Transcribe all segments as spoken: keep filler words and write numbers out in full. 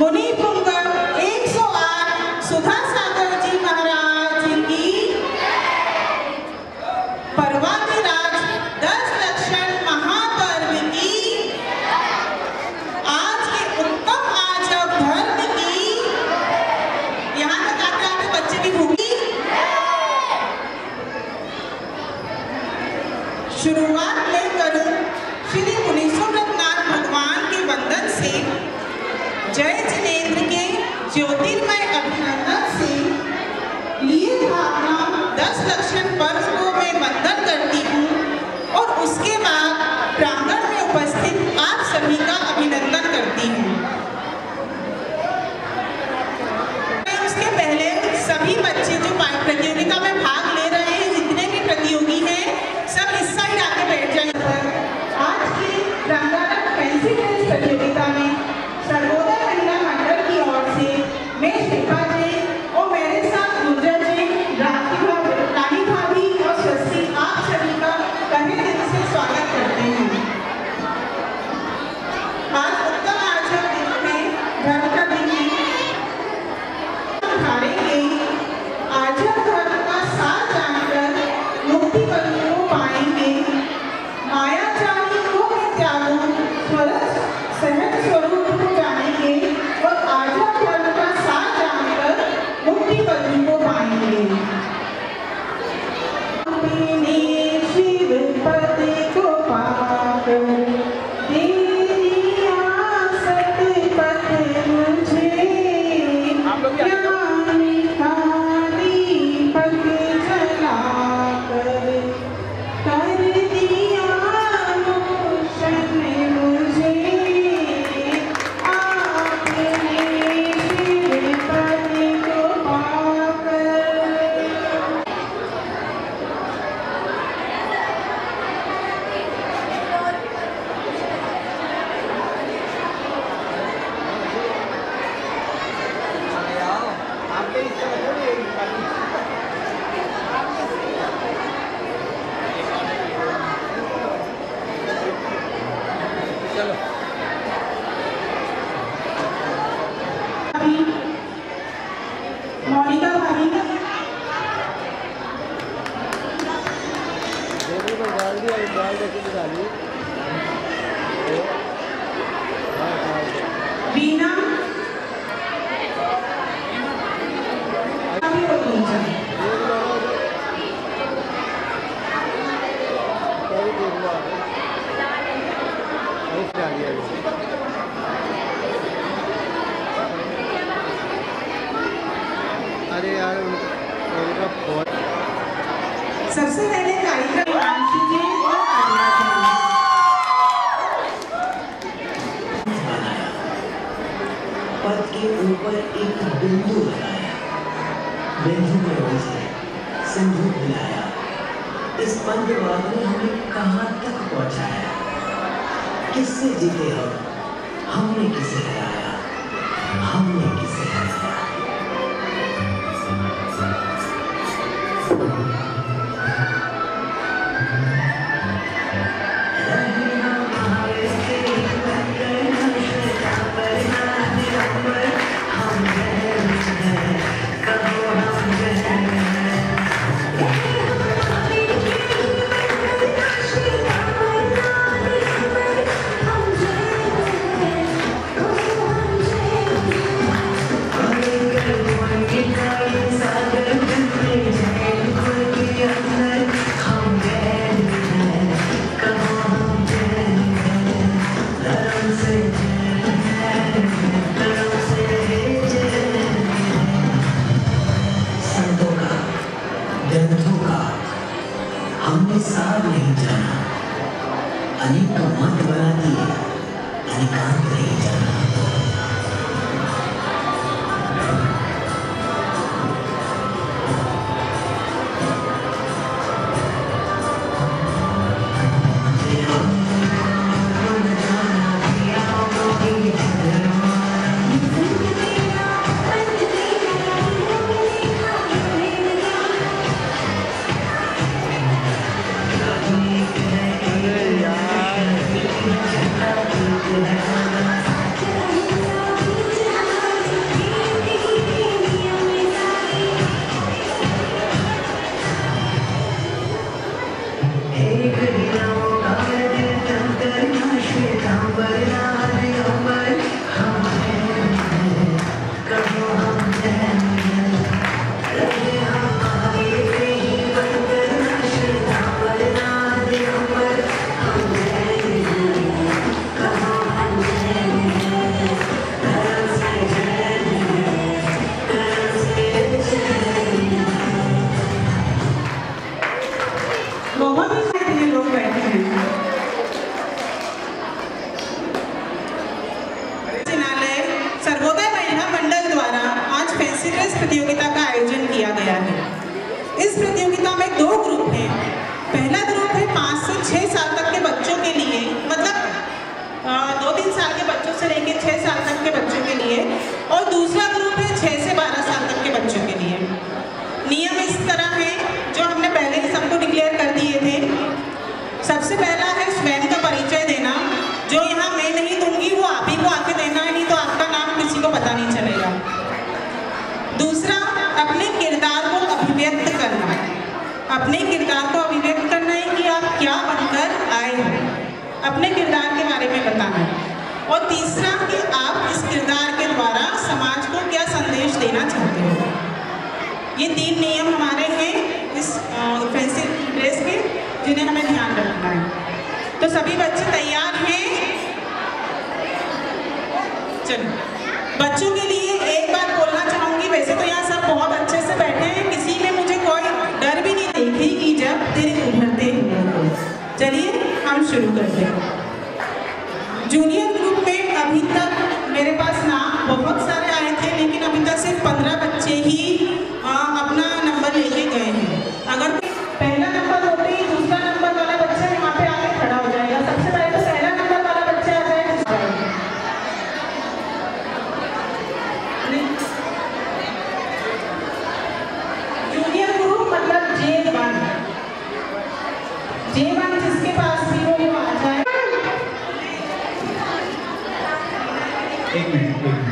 मुनि पुंगव एक सौ आठ सुधा सागर जी महाराज की, पर्वतिराज दस लक्षण महापर्व की, आज के उत्तम आजब धर्म की। यहाँ तक आते आते बच्चे भी भूखी। शुरुआत में करूं श्री मुनीश्वरनाथ भगवान के वंदन से, जय जिनेन्द्र के ज्योतिर्मय अभिनंदन से लिए भावना दस लक्षण पर्व को मैं वंदन करती हूँ और उसके बाद प्रांगण में उपस्थित आप सभी का अभिनंदन करती हूँ। उसके पहले सभी बच्चे जो प्रतियोगिता में भाग ले रहे हैं, जितने भी प्रतियोगी हैं, सब इस साइड आके बैठ जाएंगे। आज की रंगारंग फैंसी ड्रेस प्रतियोगिता में सर्वोदय महिला मंडल की ओर से मैं शिल्पा जी और मेरे साथ गुंजा जी, रानी भाभी और शशि, आप सभी का तहे दिल से स्वागत करते हैं। आज उत्तम आचरण दिन में धर्म का दिन है। उठाएंगे आचरण धर्म का सार जानकर मुक्ति पद को पाएंगे। माया चाही को मैं त्यागूं, स्वरस सहज स्वरूप को जानेंगे और आचरण धर्म का सार जानकर मुक्ति पद को पाएंगे। शिव पद को पाकर दे दिया सतपथ मुझे, ज्ञानी का दीपक जलाकर कर दिया रोशन मुझे। आपने शिव पद को पाकर मोनिका भाभी बीना अरे यार उनका फोन। सबसे पहले कार्यक्रम आंशी जी और आर्या जी। पद के ऊपर एक बिंदु लगाया, बिंदु में उसे सिंधु मिलाया। इस पंचवाद ने हमें कहाँ तक पहुँचाया? किससे जीते हम? हमने किसे हराया? हमने किसे हराया? Oh, प्रतियोगिता का आयोजन किया गया है। इस प्रतियोगिता में दो ग्रुप हैं। पहला ग्रुप है पाँच से छः साल तक के बच्चों के लिए, मतलब दो तीन साल के बच्चों से लेकर छः साल तक के बच्चों के लिए, और दूसरा ग्रुप है छः से बारह साल तक के बच्चों के लिए। नियम इस तरह है जो हमने पहले ही सबको डिक्लेयर कर दिए थे। सबसे पहला है स्वयं का परिचय देना, जो यहाँ मैं नहीं दूंगी वो आप ही को आके देना है, नहीं तो आपका नाम किसी को पता नहीं चलेगा। दूसरा, अपने किरदार को अभिव्यक्त करना। अपने किरदार को अभिव्यक्त करना है कि आप क्या बनकर आए हैं, अपने किरदार के बारे में बताना है। और तीसरा कि आप इस किरदार के द्वारा समाज को क्या संदेश देना चाहते हो। ये तीन नियम हमारे हैं इस फैंसी ड्रेस के, जिन्हें हमें ध्यान रखना है। तो सभी बच्चे तैयार हैं? चलो, बच्चों के लिए एक बात बोलना चाहूँगी। वैसे तो यहाँ सब बहुत अच्छे से बैठे हैं, किसी में मुझे कोई डर भी नहीं देखेगी जब तेरे उभरते हुए। चलिए हम शुरू करते हैं। जूनियर ग्रुप में अभी तक मेरे पास नाम बहुत सारे आए थे, लेकिन अभी तक सिर्फ पंद्रह बच्चे ही आ, अपना नंबर लेके गए हैं। अगर पहला नंबर होते ही दूसरा नंबर वाला बच्चा यहाँ पे आके खड़ा हो जाएगा। सबसे पहले तो पहला नंबर वाला बच्चा आ जाए। जूनियर ग्रुप मतलब जे वन, जे वन जिसके पास भी हो वो आ जाए। एक मिनट, एक मिनट।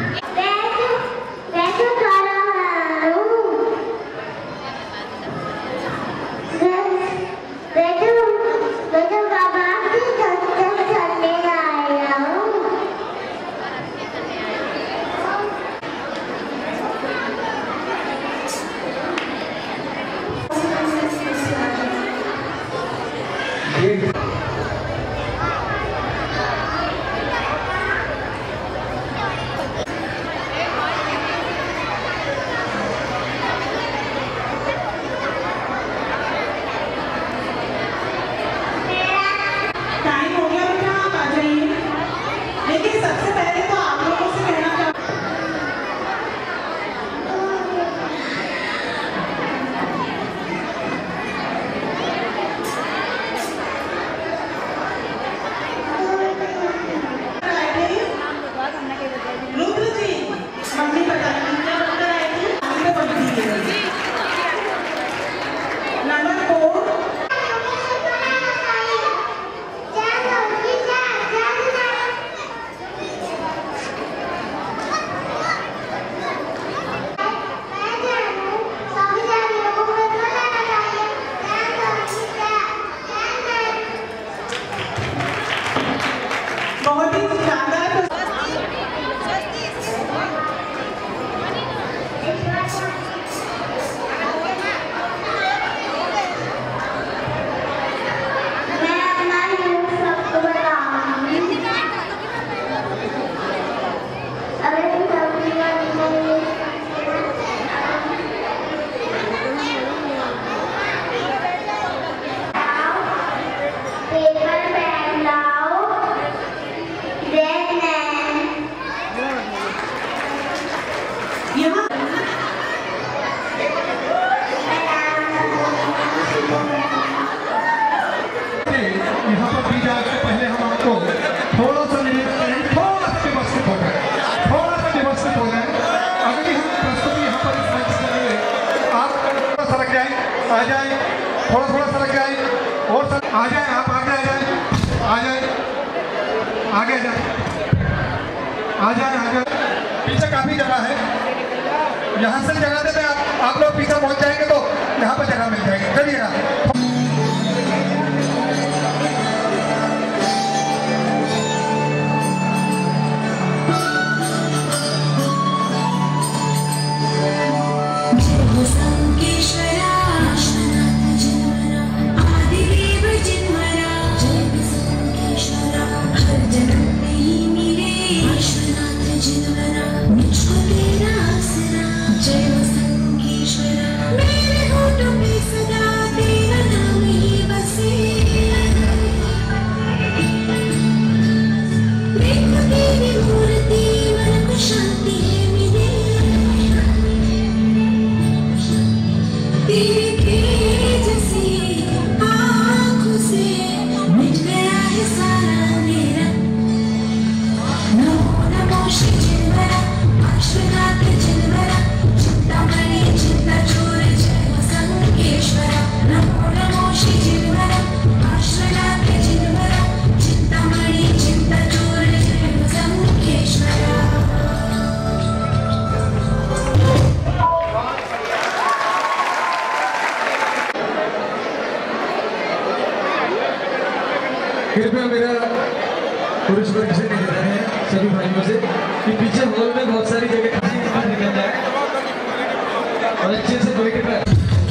आ जाए, थोड़ा थोड़ा सरक जाए और सर आ जाए, आप आगे आ जाए, आ जाए, आगे आ जाए, आ जाए, आ जाए। पीछे काफी जगह है, यहाँ से जगह देते आप, आप लोग पीछे पहुँच जाएंगे तो यहाँ पर जगह मिल जाएगी। चलिएगा। जय संकेश्वरा मेरे होठों पे सदा दे पूरा मेरा पुरुष वर्ग से निवेदन है सभी भाइयों से कि पीछे हॉल में बहुत सारी जगह खाली निकल जाए और अच्छे से बैठ कर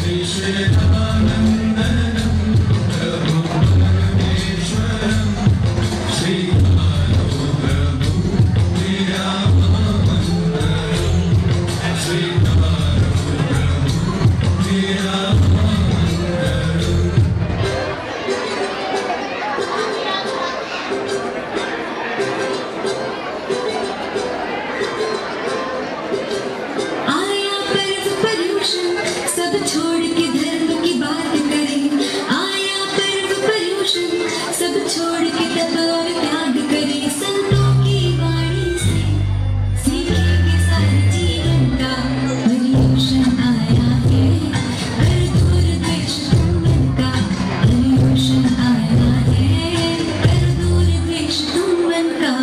सब छोड़ के धर्म की बात करें, आया पर्व पर्यूषण सब छोड़ के तप और त्याग करें, संतों की वाणी से सीखेंगे सारे जीवन का पर्यूषण आया है, कर दूर द्वेष तुम मन का पर्यूषण आया है, कर दूर द्वेष तुम मन का।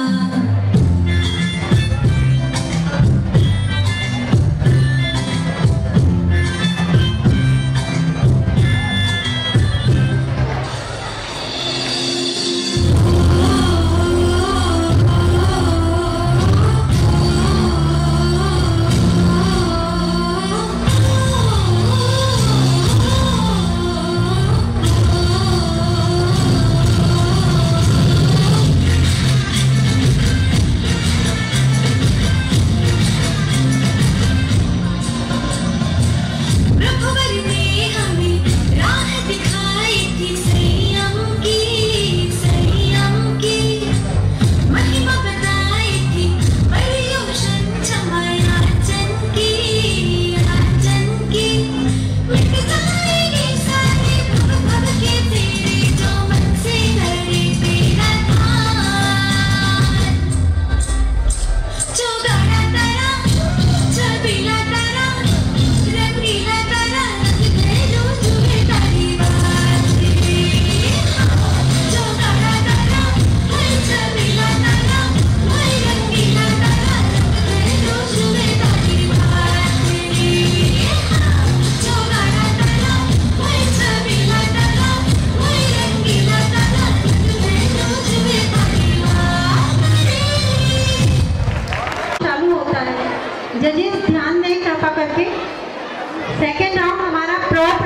जजेस ध्यान दें कृपा करके। सेकेंड राउंड हमारा प्रॉप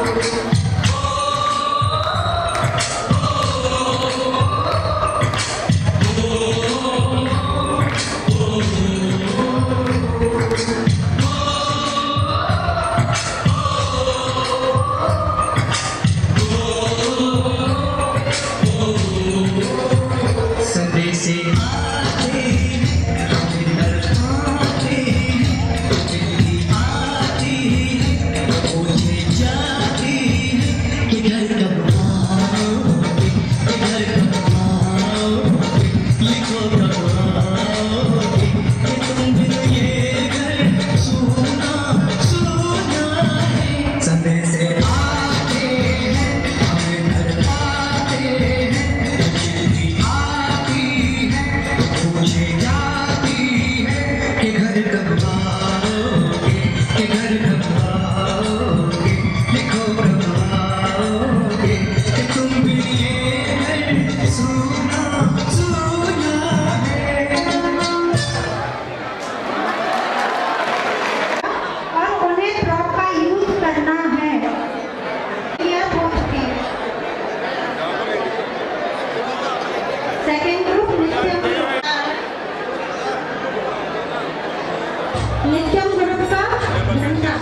नित्यम ग्रुप का झंडा।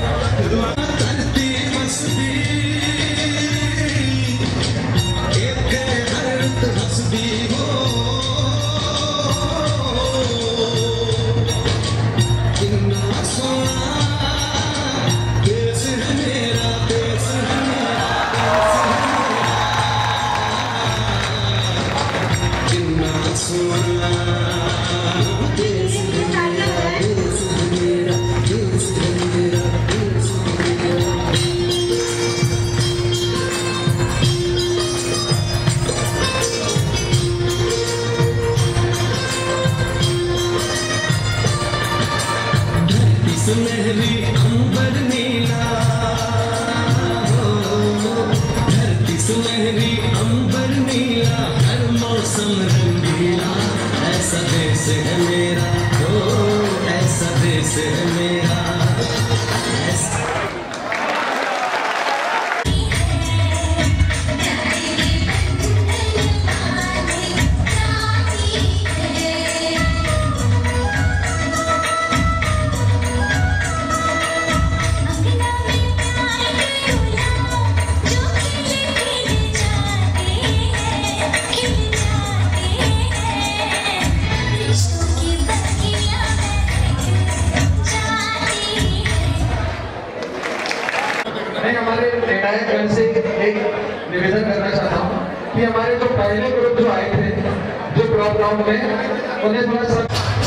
सुनहरी अंबर नीला, धरती सुनहरी अंबर नीला। मौसम रंगीला, ऐसा देश है मेरा, ओ ऐसा देश है मेरा, ऐसा मैं हमारे निर्णायक से एक निवेदन करना चाहता हूँ कि हमारे जो पहले ग्रुप जो आए थे जो ड्रॉप राउंड में, उन्हें थोड़ा सा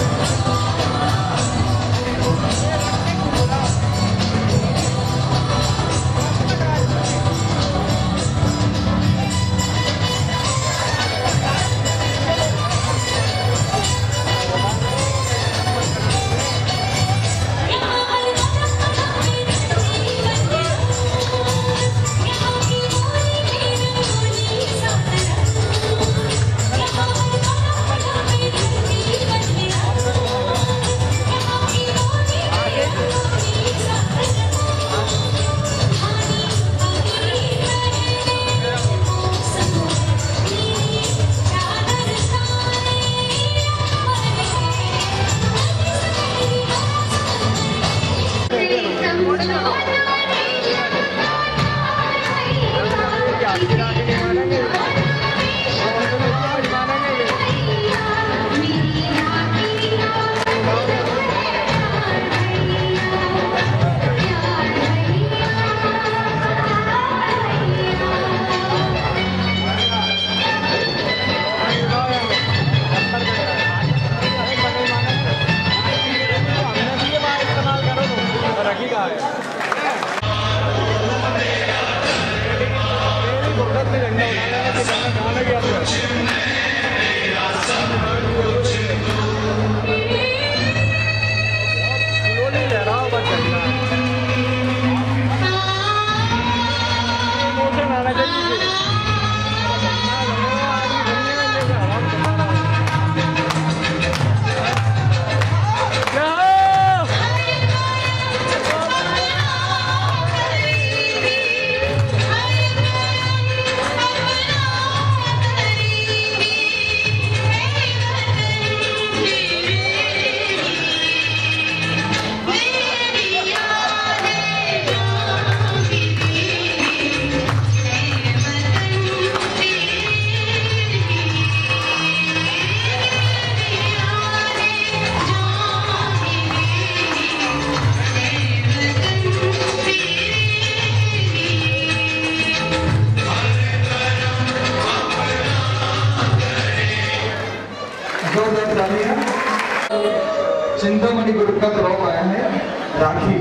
चिंतामणि ग्रुप का ड्रॉप आया है राखी।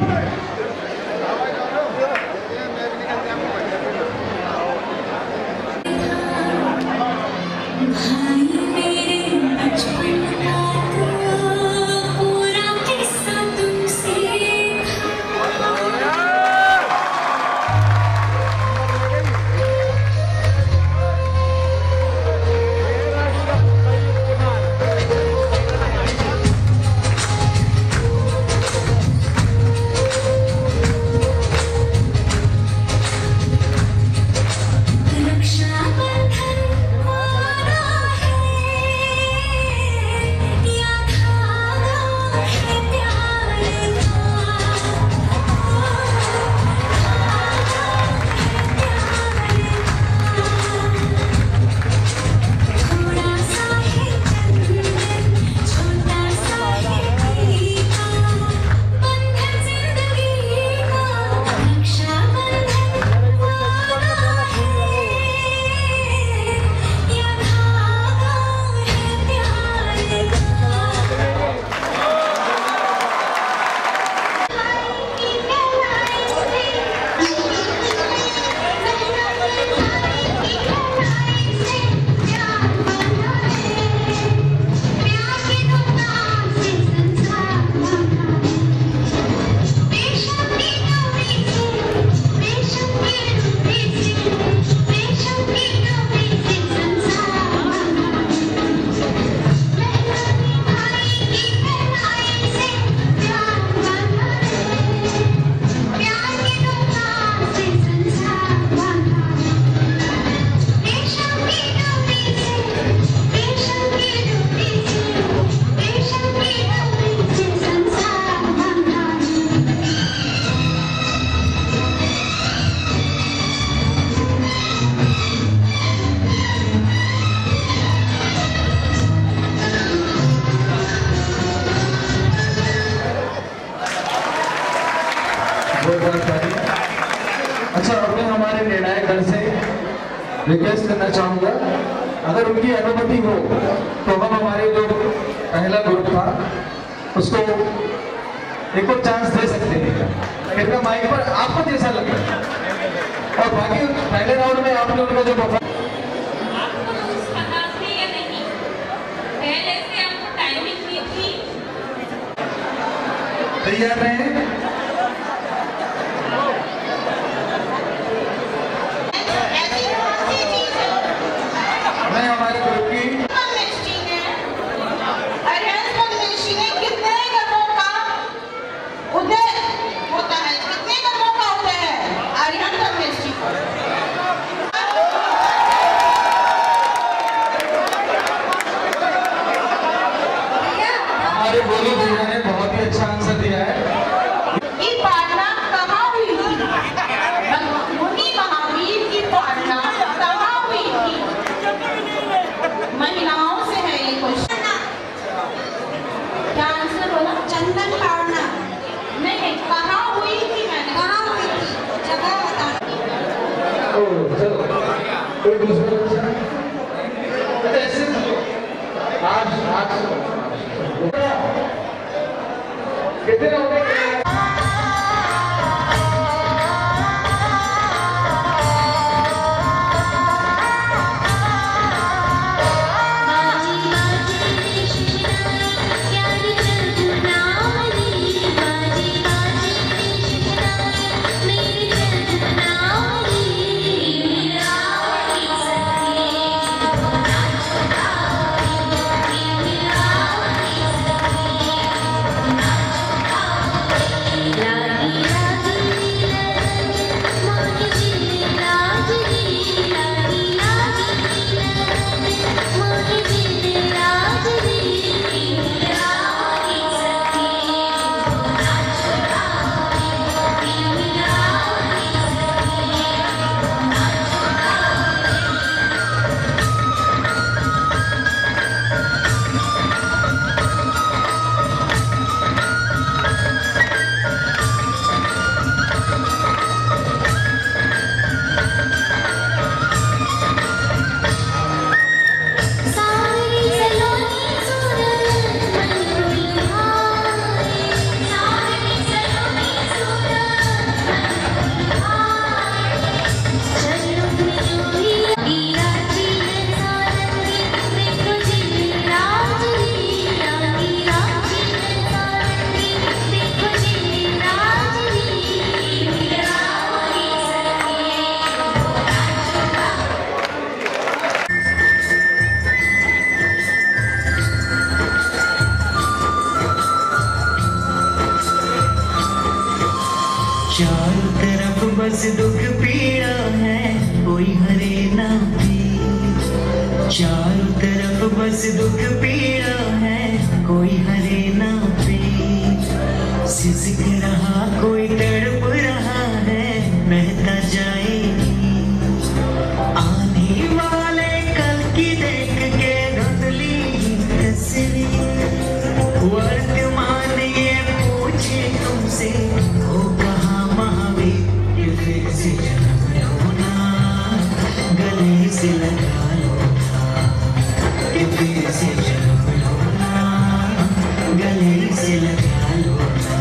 जोरदार तालियां। अच्छा, अब मैं हमारे निर्णायक दल से रिक्वेस्ट करना चाहूँगा, अगर उनकी अनुमति हो तो हम हमारे जो पहला ग्रुप था उसको एक और चांस दे सकते हैं। कृपया माइक पर आपको जैसा लगता है, और बाकी पहले राउंड में आपने उनका जो परफॉर्मेंस तैयार रहे। मैं हमारे ग्रुप की कितने कर्मों का उदय होता है, कितने कर्मों का उदय है अरिहंत परमेश्वरी को। हमारे गोलू भैया ने बहुत ही अच्छा आंसर दिया है। की पालना कहाँ हुई थी? मुनि महावीर की पालना कहाँ हुई थी? महिलाओं से है ये क्वेश्चन। क्या आंसर बोला? चंदन पालना नहीं नहीं, कहाँ हुई थी? मैंने कहाँ हुई थी, जगह बता। ओ चलो, कोई दूसरा क्वेश्चन? ऐसे आज आज कितने लोग चारों तरफ बस दुख पीड़ा है, कोई हरे ना भी। चारों तरफ बस दुख पीड़ा है, कोई हरे ना भी। सिसक रहा कोई तड़प रहा है, बहता जाएगी। आने वाले कल की देख के धुंधली तस्वीर। वर्तमान ये पूछे तुमसे, हो कहाँ महावीर? ये फिर से जन्म लो ना, गले से लगा लो ना। ये फिर से जन्म लो ना, गले से लगा लो ना।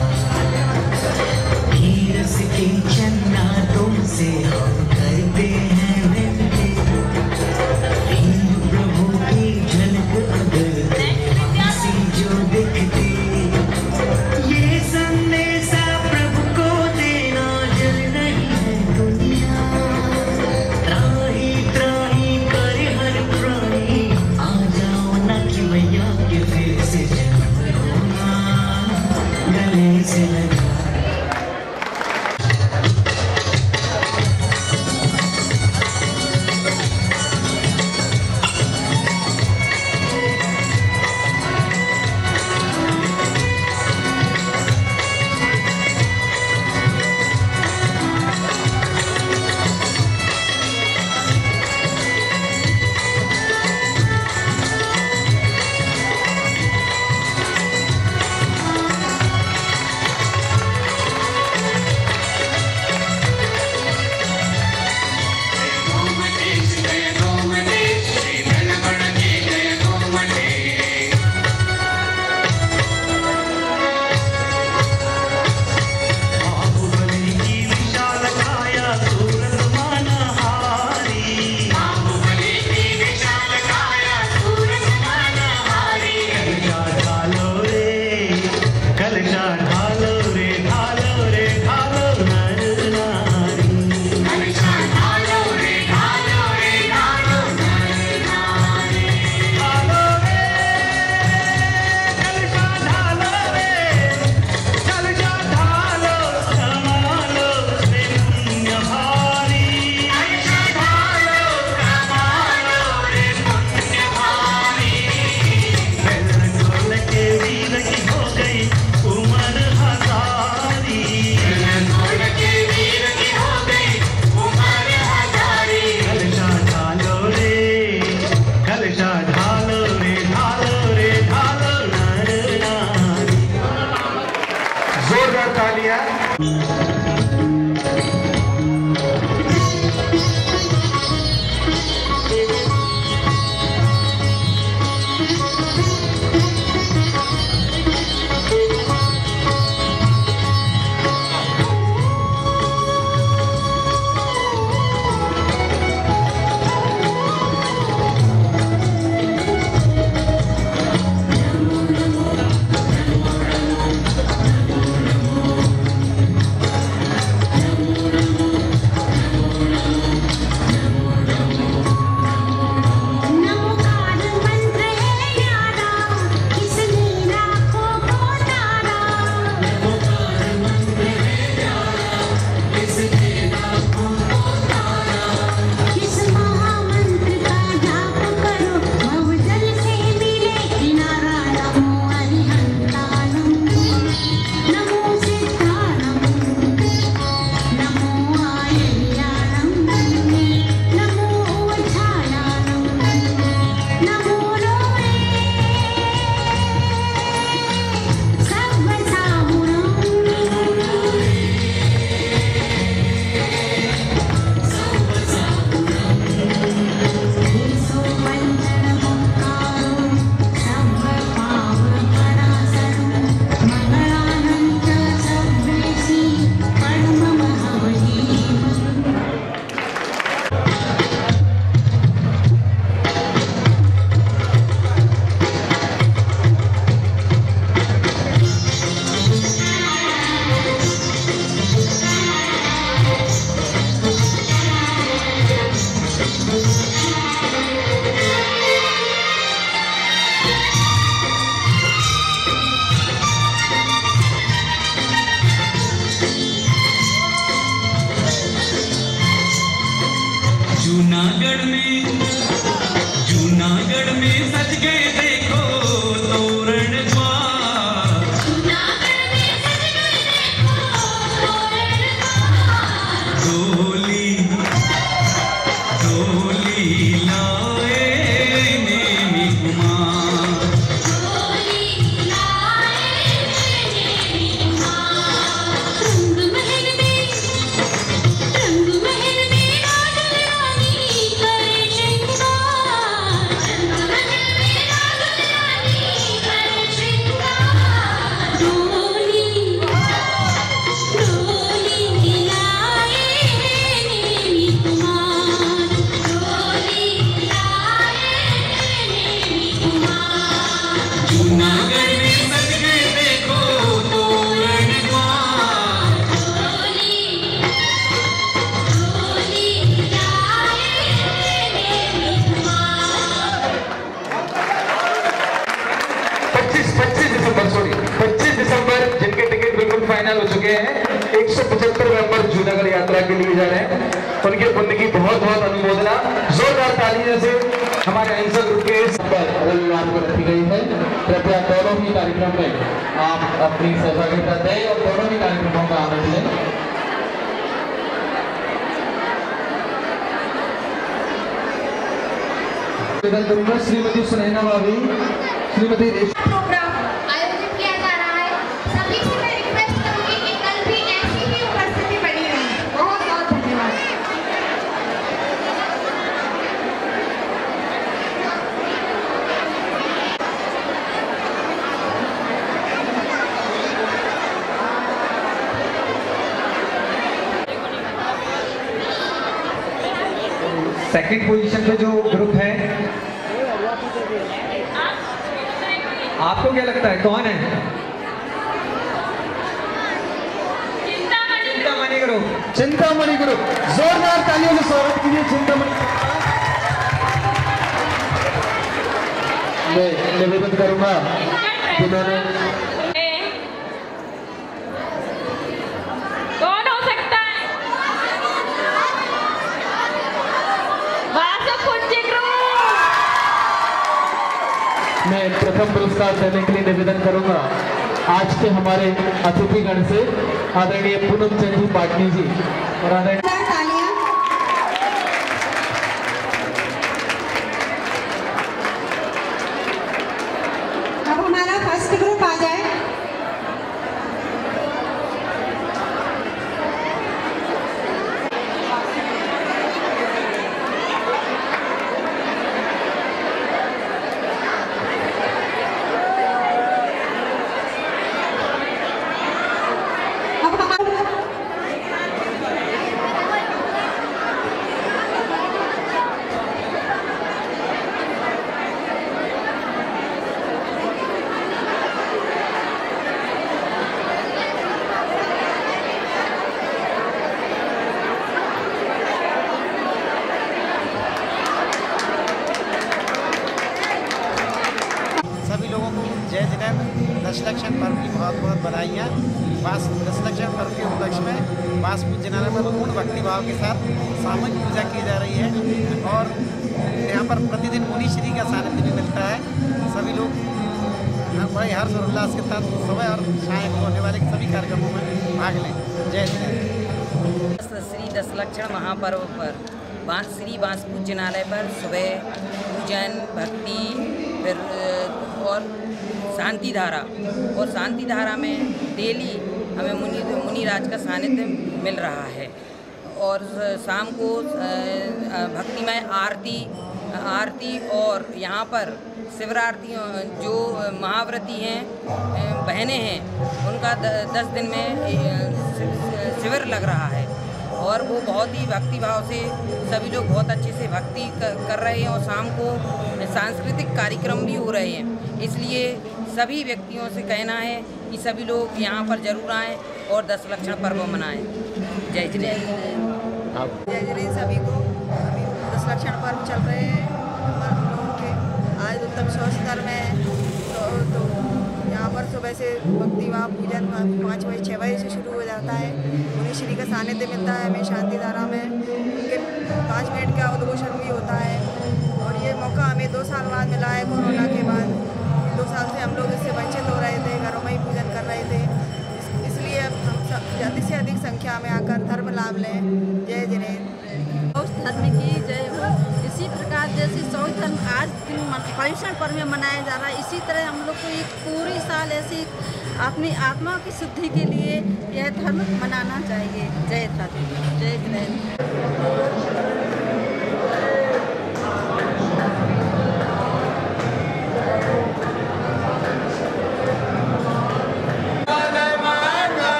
धीरज की चन्ना तुमसे हम करते हैं विनती। प्रभु की झलक अगर किसी जो दिखती, ये संदेशा प्रभु को देना जल नहीं है दुनिया। त्राही त्राही करे हर प्राणी, आ जाओ ना कि भैया के फिर से जन्म लो ना, गले से लगा। तालियां। जूनागढ़ में जूनागढ़ में सज गए देखो तोरण द्वार। जूनागढ़ में सज गए देखो तोरण द्वार। डोली डोली लाए नेमी कुमार। डोली लाए नेमी कुमार। रंग महल में रंग महल में फाइनल हो चुके हैं। एक सौ पचहत्तर मेंबर जूनागढ़ यात्रा के लिए जा रहे हैं। उनके पुण्य की बहुत बहुत अनुमोदना जोरदार तालियों से हमारे अहिंसा ग्रुप के रविवार को रखी गई है। कृपया दोनों ही कार्यक्रम में आप अपनी सहभागिता दें और दोनों ही कार्यक्रमों का आनंद लें। निवेदन करूंगा श्रीमती सुनैना भाभी, श्रीमती प्रोग्राम आयोजित किया जा रहा है। सभी से मैं रिक्वेस्ट करूंगी कि कल भी ऐसी ही उपस्थिति बनी रहे। बहुत बहुत धन्यवाद। सेकंड पोजीशन पे जो ग्रुप है, आपको क्या लगता है कौन है? चिंतामणि ग्रुप। चिंतामणि ग्रुप, जोरदार तालियों से स्वागत कीजिए चिंतामणि। मैं निवेदन करूंगा जिन्होंने कौन हो सकता है? मैं प्रथम पुरस्कार देने के लिए निवेदन करूंगा आज के हमारे अतिथिगण से आदरणीय पूनम चंद जी पाटनी जी और आदरणीय अब हमारा फर्स्ट ग्रुप आ जाए। दशलक्षण पर्व की बहुत बहुत बधाइयाँ। बास दशलक्षण पर्व के उपलक्ष्य में बास पूजनालय पर पूर्ण भक्ति भाव के साथ सामूहिक पूजा की जा रही है और यहाँ पर प्रतिदिन मुनि श्री का सानिध्य भी मिलता है। सभी लोग बड़े हर्ष और उल्लास के साथ सुबह और शाम को होने वाले सभी कार्यक्रमों में भाग लें। जय श्री श्री दशलक्षण महापर्व पर बांस श्री बांस पूजनालय पर सुबह पूजन भक्ति फिर और शांति धारा और शांति धारा में डेली हमें मुनि मुनिराज का सानिध्य मिल रहा है और शाम को भक्तिमय आरती आरती और यहाँ पर शिवरात्रि जो महाव्रती हैं बहनें हैं उनका दस दिन में शिविर लग रहा है और वो बहुत ही भक्ति भाव से सभी लोग बहुत अच्छे से भक्ति कर रहे हैं और शाम को सांस्कृतिक कार्यक्रम भी हो रहे हैं। इसलिए सभी व्यक्तियों से कहना है कि सभी लोग यहाँ पर जरूर आएँ और दशलक्षण पर्व मनाएं। जय जय जय जय सभी को। अभी दशलक्षण पर्व चल रहे हैं हम लोगों के। आज उत्तम शौचकर में तो, तो यहाँ पर सुबह से भक्ति भाव पूजन पाँच बजे छः बजे से शुरू हो जाता है। मुनि श्री का सानिध्य मिलता है हमें शांति धारा में। उनके पाँच मिनट का उद्घोषण भी होता है और ये मौका हमें दो साल बाद मिला है कोरोना के बाद। दो साल से हम लोग इससे वंचित हो रहे थे, घरों में ही पूजन कर रहे थे। इस, इसलिए अब हम सब अधिक से अधिक संख्या में आकर धर्म लाभ लें। जय जिनेन्द्र। उस धर्म की जय हो। इसी प्रकार जैसे शौच धर्म आज पर्युषण पर्व में मनाया जा रहा है, इसी तरह हम लोग को एक पूरी साल ऐसी अपनी आत्मा की शुद्धि के लिए यह धर्म मनाना चाहिए। जय धर्म जय जिनेन्द्र।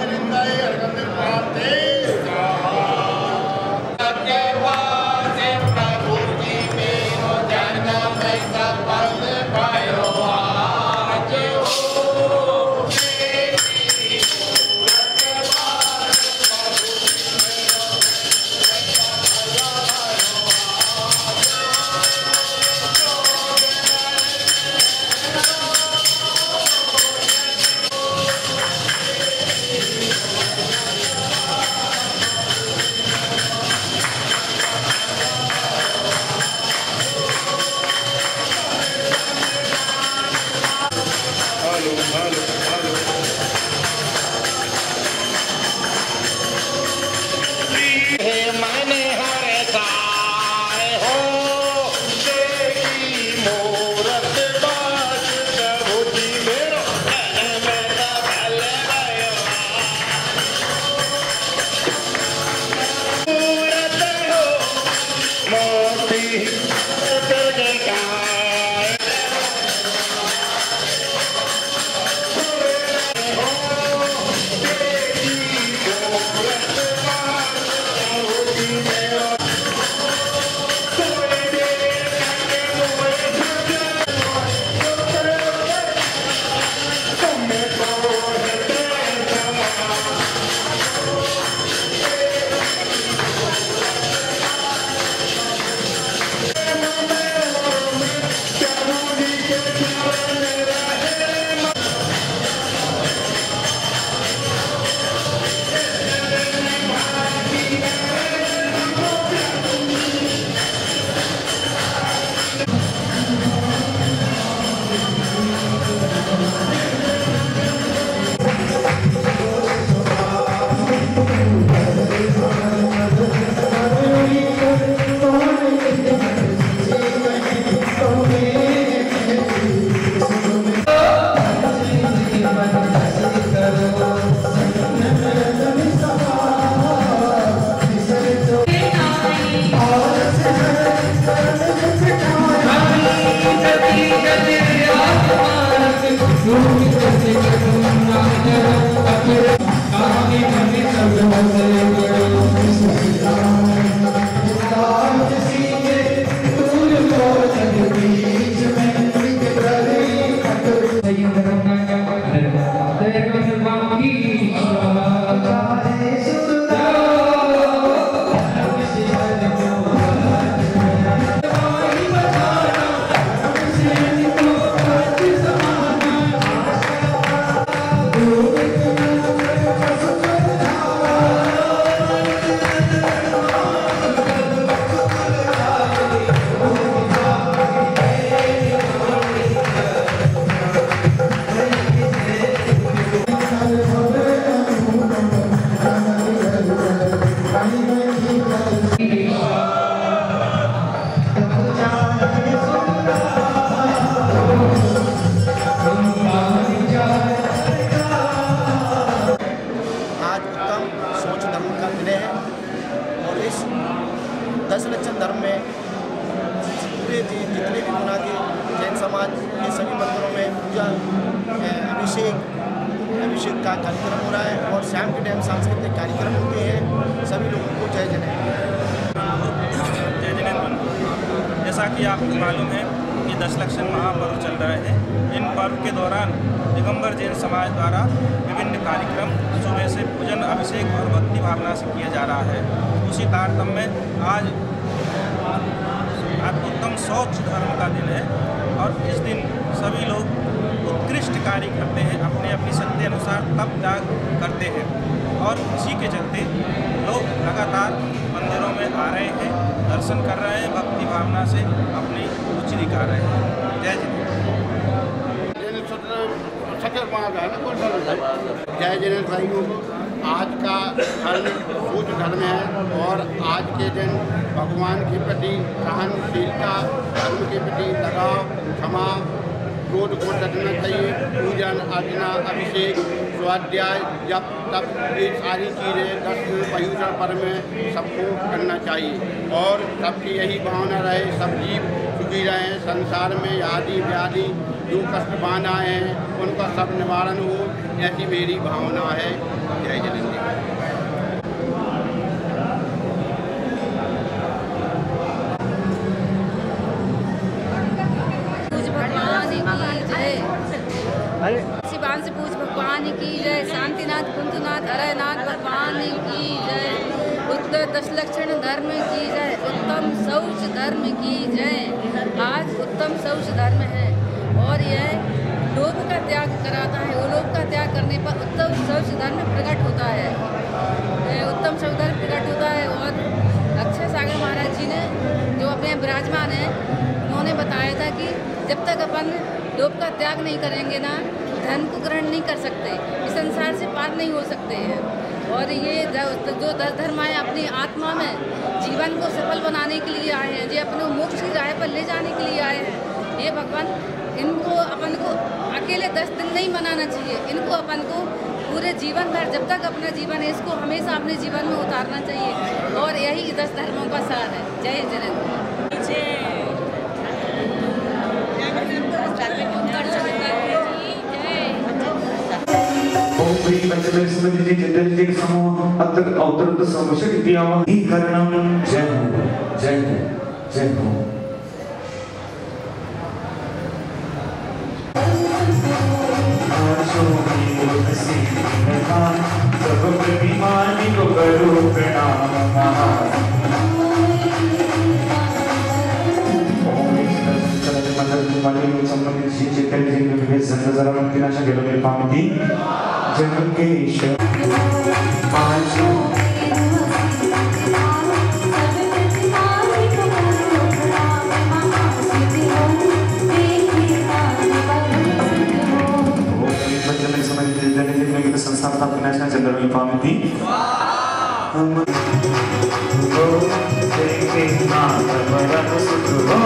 Save दशलक्षण धर्म में पूरे जितने भी मुनादि जैन समाज के सभी मंदिरों में पूजा अभिषेक अभिषेक का कार्यक्रम हो रहा है और शाम के टाइम सांस्कृतिक कार्यक्रम होते हैं। सभी लोगों को जय जनेन्द्र। जय जनेन्द्र। जैसा कि आपको मालूम है कि दशलक्षण महापर्व चल रहे हैं। इन पर्व के दौरान दिगंबर जैन समाज द्वारा विभिन्न कार्यक्रम सुबह से पूजन अभिषेक और भक्ति भावना से किया जा रहा है। उसी तारतम्य में आज आज उत्तम शौच धर्म का दिन है और इस दिन सभी लोग उत्कृष्ट कार्य करते हैं, अपने अपनी शक्ति अनुसार तप त्याग करते हैं और इसी के चलते लोग लगातार मंदिरों में आ रहे हैं, दर्शन कर रहे हैं, भक्ति भावना से अपनी रुचि दिखा रहे हैं। जय जय जनेन्द्र भाइयों, आज का धर्म सूच धर्म है और आज के दिन भगवान के प्रति सहनशीलता, धर्म के प्रति लगाव, क्षमा, क्रोध को रखना चाहिए। पूजन अर्चना अभिषेक स्वाध्याय जप तप ये सारी चीज़ें दस पर्युषण पर्व में सबको करना चाहिए और सबकी यही भावना रहे, सब जीव सुखी रहें, संसार में आदि व्याधि जो कष्ट बांध आए हैं उनका सब निवारण हो, ऐसी मेरी भावना है। जय जनेन्द्र। शिवान से पूज भगवान की जय, शांतिनाथ कुंतनाथ हरनाथ भगवान की जय, उत्तर दशलक्षण धर्म की जय, उत्तम शौच धर्म की जय। आज उत्तम शौच धर्म है और यह लोभ का त्याग कराता है। वो लोभ का त्याग करने पर उत्तम शौच धर्म प्रकट होता है, उत्तम शौच धर्म प्रकट होता है। और अक्षय सागर महाराज जी ने जो अपने विराजमान हैं उन्होंने बताया था कि जब तक अपन लोभ का त्याग नहीं करेंगे ना, धर्म को ग्रहण नहीं कर सकते, इस संसार से पार नहीं हो सकते हैं। और ये जो दस धर्म आए अपनी आत्मा में जीवन को सफल बनाने के लिए आए हैं, ये अपने मोक्ष की राह पर ले जाने के लिए आए हैं। ये भगवान इनको अपन को अकेले दस दिन नहीं मनाना चाहिए, इनको अपन को पूरे जीवन भर जब तक अपना जीवन है इसको हमेशा अपने जीवन में उतारना चाहिए और यही दस धर्मों का सार है। जय जनेन्द्र। जय हो जय हो जय हो। को करो प्रणाम। संबंधित श्री चैतन्य जी के विवेक संतजरा मंत्री नाशा गेलो मेरे पामती जन्म के ईश्वर पांचों संस्थान स्थापना नेशनल जनरल पामती हम हो देखे नाम बड़ा सुख हो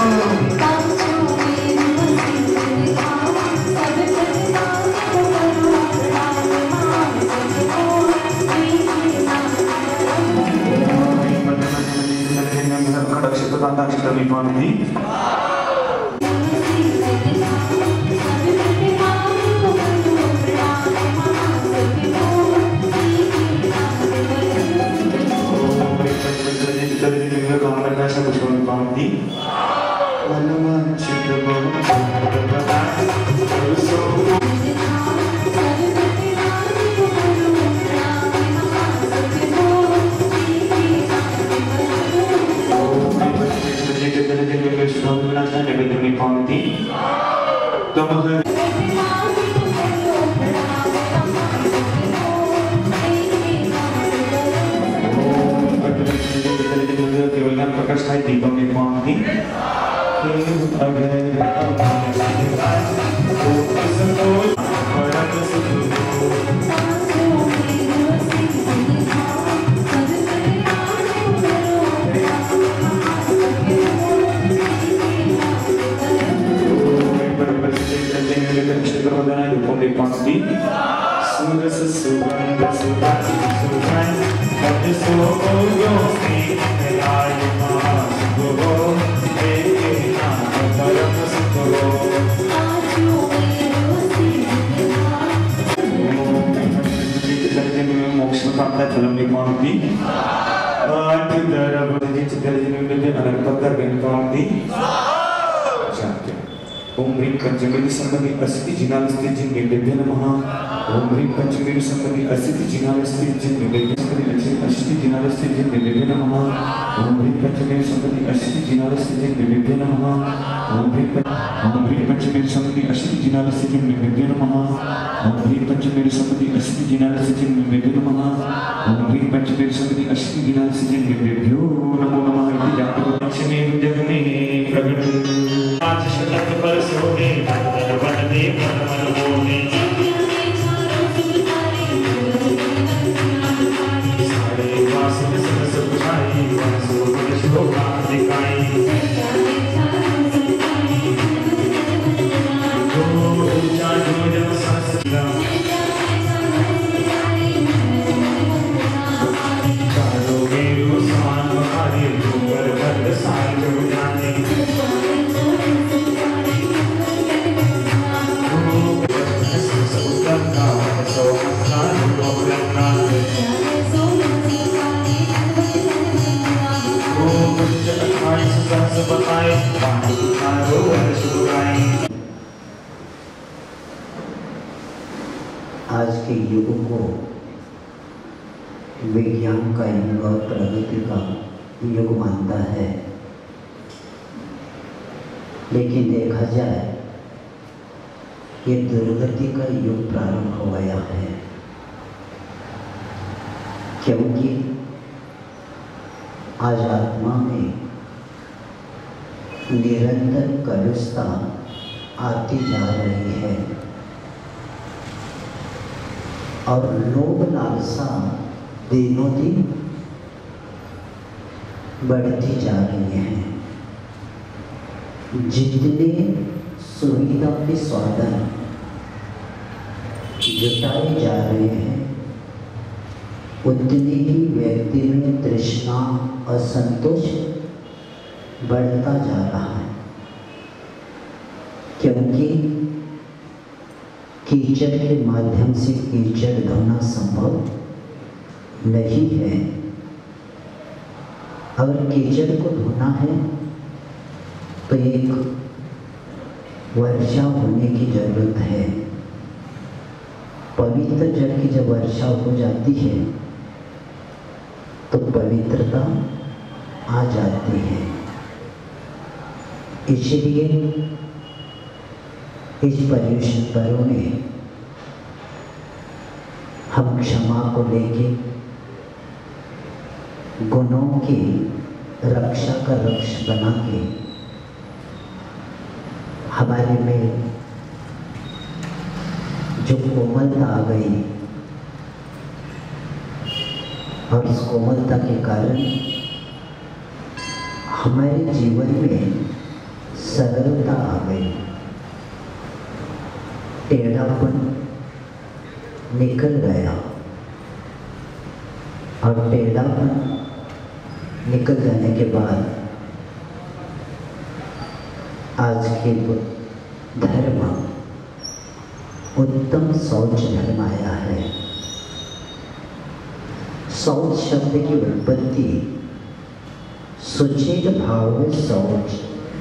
मोक्ष में प्राप्त है फलम निकामती आठ दरब चित्तरजन में अनंतकर गणकामती चाहते ओम ह्रीं पंचमी संबंधी अस्ति जिनास्ति जिन निवेद्य नमः ओम ह्रीं पंचमी संबंधी अस्ति जिनास्ति जिन निवेद्य संबंधी अस्ति जिनास्ति जिन निवेद्य नमः ओम ह्रीं पंचमी संबंधी अस्ति जिनास्ति जिन निवेद्य नमः ओम ह्रीं ओम ह्रीं पंचमी संबंधी अस्ति जिनास्ति जिन निवेद्य नमः ओम ह्रीं पंचमी संबंधी अस्ति जिनास्ति जिन निवेद्य नमः ओम ह्रीं पंचमी संबंधी अस्ति जिनास्ति जिन निवेद्यो नमो नमः इति जातको पंचमी जगने प्रगट आज शतक पर सोने वन दे मन मन बोले सारे वासुद सरस बुझाई वासुद शोभा दिखाई ओ ऊंचा जो जन सासला चारों मेरू समान बहारी ऊपर भक्त साल जो जाने आज के युग को विज्ञान का युग और प्रगति का युग मानता है, लेकिन देखा जाए ये दुर्गति का युग प्रारंभ हो गया है, क्योंकि आज आत्मा में निरंतर कलुषता आती जा रही है और लोभ लालसा दिनों दिन बढ़ती जा रही है। जितने सुविधा के साधन जुटाए जा रहे हैं उतनी ही व्यक्ति में तृष्णा असंतोष बढ़ता जा रहा है, क्योंकि कीचड़ के माध्यम से कीचड़ धोना संभव नहीं है। अगर कीचड़ को धोना है तो एक वर्षा होने की जरूरत है। पवित्र जल की जब वर्षा हो जाती है तो पवित्रता आ जाती है। इसलिए इस पर्युषण पर्व में हम क्षमा को लेके गुणों की रक्षा का रक्ष बना के हमारे में जो कोमलता आ गई और इस कोमलता के कारण हमारे जीवन में सरलता आ गई, टेढ़ापन निकल गया और टेढ़ापन निकल जाने के बाद आज के धर्म उत्तम शौच धर्म आया है। शौच शब्द की उत्पत्ति सुचित भाव में शौच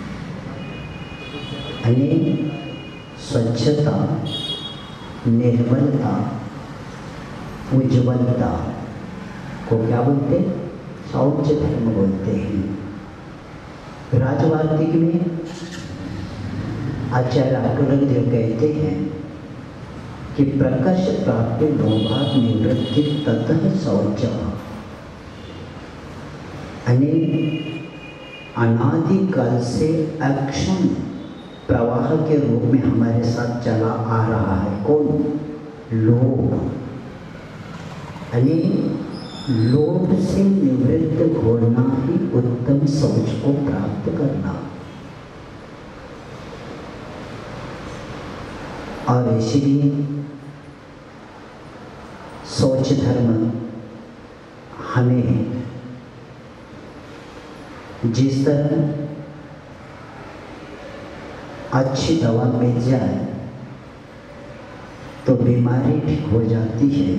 यानी स्वच्छता, निर्मलता, उज्ज्वलता को क्या बोलते हैं? शौच धर्म बोलते हैं। राजवार्तिक में आचार्य आटोलज्ञ कहते हैं कि प्रकाश प्राप्त लोभात निवृत्ति ततः शौच यानी अनादिकाल से अक्षम प्रवाह के रूप में हमारे साथ चला आ रहा है। कौन? लोभ। यानी लोभ से निवृत्त होना ही उत्तम शौच को प्राप्त करना। और इसलिए शौच धर्म हमें जिस तरह अच्छी दवा मिल जाए तो बीमारी ठीक हो जाती है,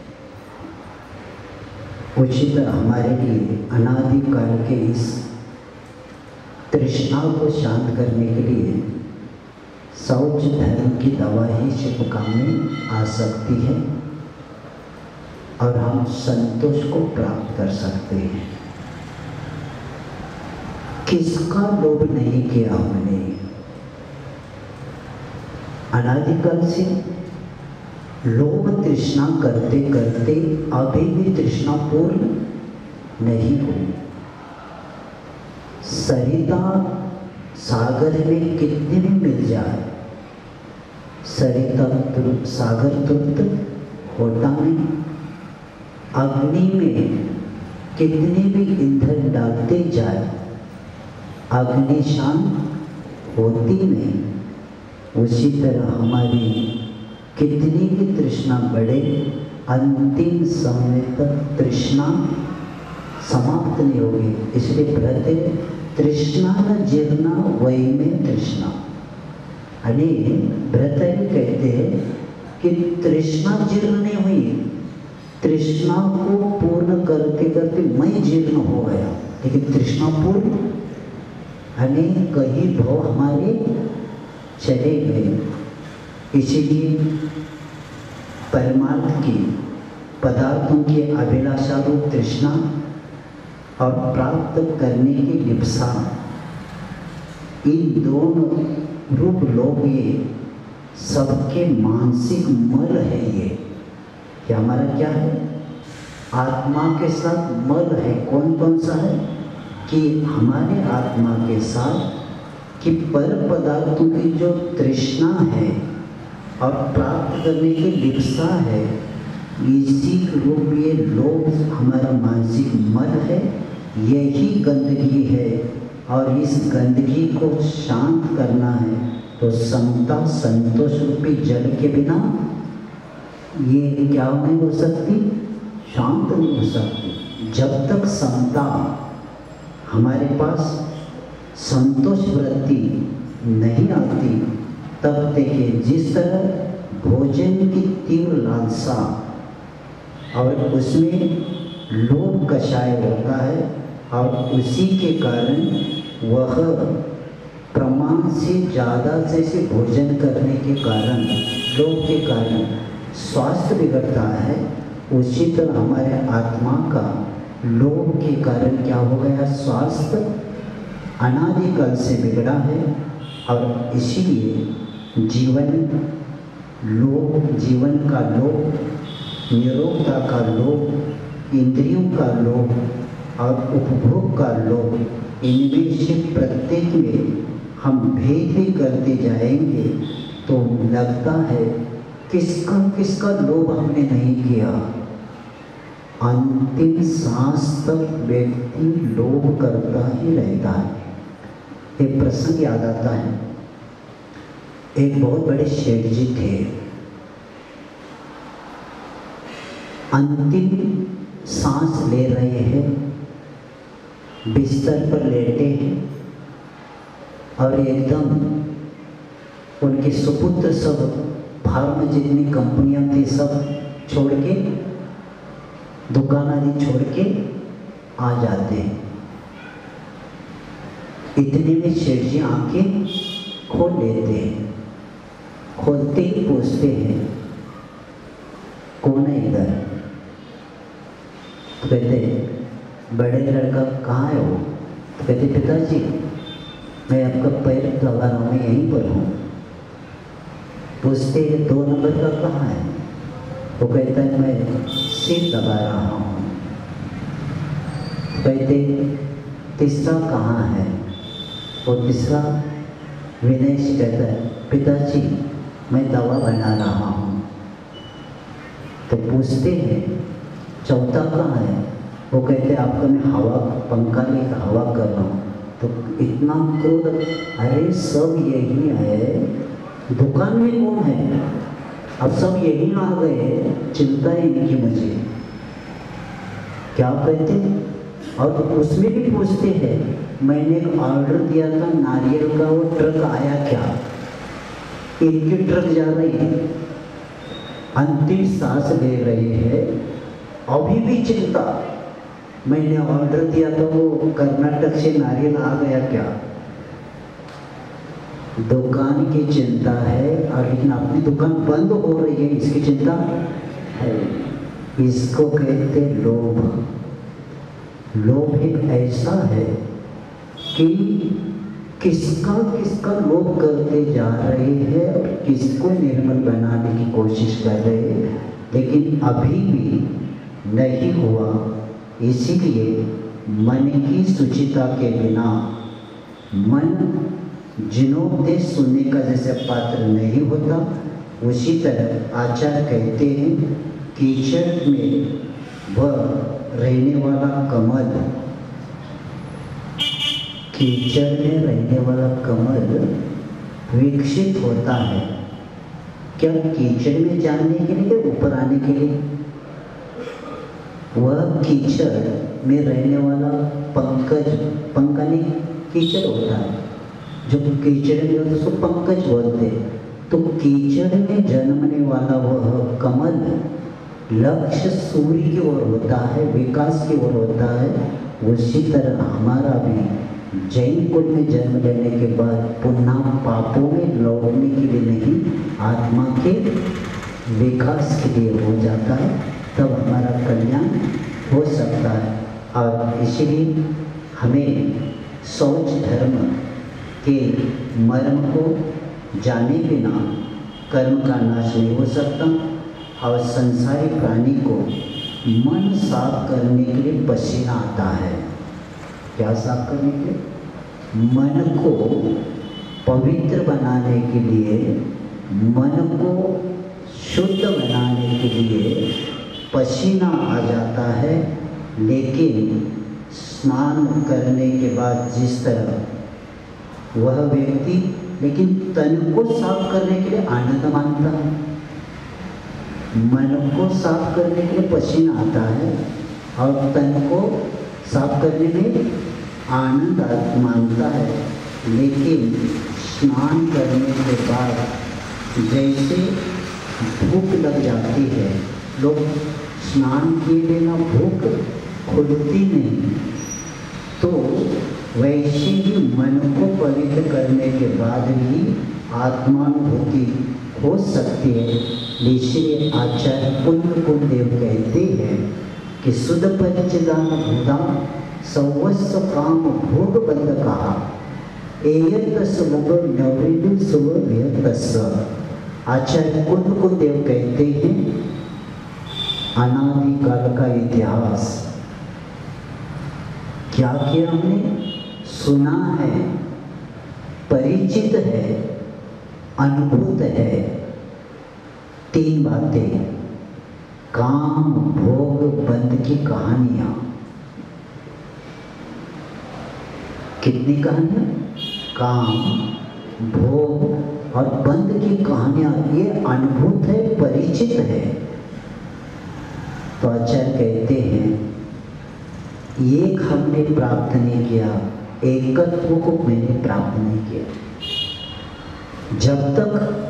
उसी तरह हमारे लिए अनादिकाल के इस तृष्णा को शांत करने के लिए शौच धर्म की दवा ही शुभ काम में आ सकती है और हम संतोष को प्राप्त कर सकते हैं। किसका लोभ नहीं किया हमने? अनादिकाल से लोभ तृष्णा करते करते अभी भी तृष्णा पूर्ण नहीं हुई। सरिता सागर में कितने भी मिल जाए, सरिता तुरंत सागर तुरंत होता नहीं। अग्नि में कितने भी ईंधन डालते जाए, अग्नि शांत होती नहीं। उसी तरह हमारी कितनी भी तृष्णा बढ़े, अंतिम समय तक तृष्णा समाप्त नहीं होगी। इसलिए कहते तृष्णा न जीर्णा वही में तृष्णा। अरे भ्रत कहते हैं कि तृष्णा जीर्ण नहीं हुई, तृष्णा को पूर्ण करते करते मैं जीर्ण हो गया, लेकिन तृष्णा पूर्ण अनेक कई भाव हमारे चले गए। इसीलिए परमार्थ की पदार्थों की अभिलाषा रूप तृष्णा और प्राप्त करने की लिप्सा, इन दोनों रूप लोग ये सबके मानसिक मल है। ये कि हमारा क्या है? आत्मा के साथ मल है। कौन कौन सा है? कि हमारे आत्मा के साथ कि पर पदार्थों की जो तृष्णा है और प्राप्त करने की लिप्सा है, इसी रूप ये लोभ हमारा मानसिक मल है। यही गंदगी है और इस गंदगी को शांत करना है तो समता संतोष रूपी जल के बिना ये क्या नहीं हो सकती? शांत नहीं हो सकती। जब तक समता हमारे पास संतोष वृत्ति नहीं आती, तब देखिए जिस तरह भोजन की तीव्र लालसा और उसमें लोभ कषाय होता है और उसी के कारण वह प्रमाण से ज़्यादा से भोजन करने के कारण, लोभ के कारण स्वास्थ्य बिगड़ता है। उसी तरह हमारे आत्मा का लोभ के कारण क्या हो गया? स्वास्थ्य अनादिकाल से बिगड़ा है और इसीलिए जीवन लोभ, जीवन का लोभ, निरोगता का लोभ, इंद्रियों का लोभ और उपभोग का लोभ, इनमें से प्रत्येक में हम भेद भी करते जाएंगे तो लगता है किसका किसका लोभ हमने नहीं किया। अंतिम सांस तक व्यक्ति लोभ करता ही रहता है। एक प्रसंग याद आता है, एक बहुत बड़े शेठ जी थे, अंतिम सांस ले रहे हैं, बिस्तर पर लेटे हैं और एकदम उनके सुपुत्र सब बाहर में जितनी कंपनियां थी सब छोड़ के, दुकान आदि छोड़ के आ जाते हैं। इतने में शेठ जी आंखें खोल लेते हैं। खोलते ही पूछते हैं कौन है इधर? तो कहते बड़े लड़का कहाँ है वो? तो कहते पिताजी मैं आपका पैर दबा रहा हूँ, मैं यहीं पर हूँ। पूछते हैं दो नंबर का कहाँ है? वो कहता है मैं सिर दबा रहा हूँ। कहते तीसरा कहाँ है? वो तीसरा विनेश कहता है पिताजी मैं दवा बना रहा हूँ। तो पूछते हैं चौथा कहाँ है? वो कहते आपका मैं हवा पंखा लेकर हवा कर रहा हूँ। तो इतना क्रोध, अरे सब यही है, दुकान में कौन है? अब सब यही आ गए, चिंता है इनकी मुझे। क्या कहते हैं, और उसमें भी पूछते हैं मैंने एक ऑर्डर दिया था नारियल का, वो ट्रक आया क्या? इनकी ट्रक जा रही है, अंतिम सांस ले रहे हैं, अभी भी चिंता, मैंने ऑर्डर दिया था वो कर्नाटक से नारियल आ गया क्या? दुकान की चिंता है, और लेकिन अपनी दुकान बंद हो रही है इसकी चिंता है। इसको कहते लोभ। लोभ एक ऐसा है कि किसका किसका लोभ करते जा रहे हैं और किसको निर्मल बनाने की कोशिश कर रहे हैं, लेकिन अभी भी नहीं हुआ। इसीलिए मन की शुचिता के बिना मन जिनोपदेश सुनने का जैसे पात्र नहीं होता, उसी तरह आचार्य कहते हैं कीचड़ में वह रहने वाला कमल, कीचड़ में रहने वाला कमल विकसित होता है क्या? कीचड़ में जाने के लिए, ऊपर आने के लिए? वह कीचड़ में रहने वाला पंकज, पंकनी कीचड़ होता है, जो कीचड़ में होता है उसको पंकज बोलते हैं। तो कीचड़ में जन्मने वाला वह कमल लक्ष्य सूर्य की ओर होता है, विकास की ओर होता है। उसी तरह हमारा भी जैन कुल में जन्म लेने के बाद पुनः पापों में लौटने के लिए नहीं, आत्मा के विकास के लिए हो जाता है, तब हमारा कल्याण हो सकता है। और इसलिए हमें शौच धर्म के मर्म को जाने बिना कर्म का नाश नहीं हो सकता। और संसारी प्राणी को मन साफ करने के लिए पसीना आता है। क्या साफ करने के लिए? मन को पवित्र बनाने के लिए, मन को शुद्ध बनाने के लिए पसीना आ जाता है। लेकिन स्नान करने के बाद जिस तरह वह व्यक्ति लेकिन तन को साफ करने के लिए आनंद मानता है, मन को साफ करने के लिए पसीना आता है और तन को साफ करने में आनंद मानता है। लेकिन स्नान करने के बाद जैसे भूख लग जाती है, लोग स्नान किए बिना भूख खुलती नहीं, तो वैसे ही मन को पवित्र करने के बाद भी आत्मानुभूति हो सकती है। इसलिए आचार्य पुण्य कुलदेव कहते हैं कि शुद्ध परिचिदान भूता सर्वस्व काम भोग बंद कहा एयतस मुग नवरिन सुव व्यतस। आचार्य पुण्य कुलदेव कहते हैं अनादिकाल का इतिहास क्या किया हमने? सुना है, परिचित है, अनुभूत है। तीन बातें, काम भोग बंद की कहानियां। कितनी कहानियां? काम भोग और बंद की कहानियां, ये अनुभूत है, परिचित है। तो आचार्य कहते हैं एक हमने प्राप्त नहीं किया, एकत्व को मैंने प्राप्त नहीं किया। जब तक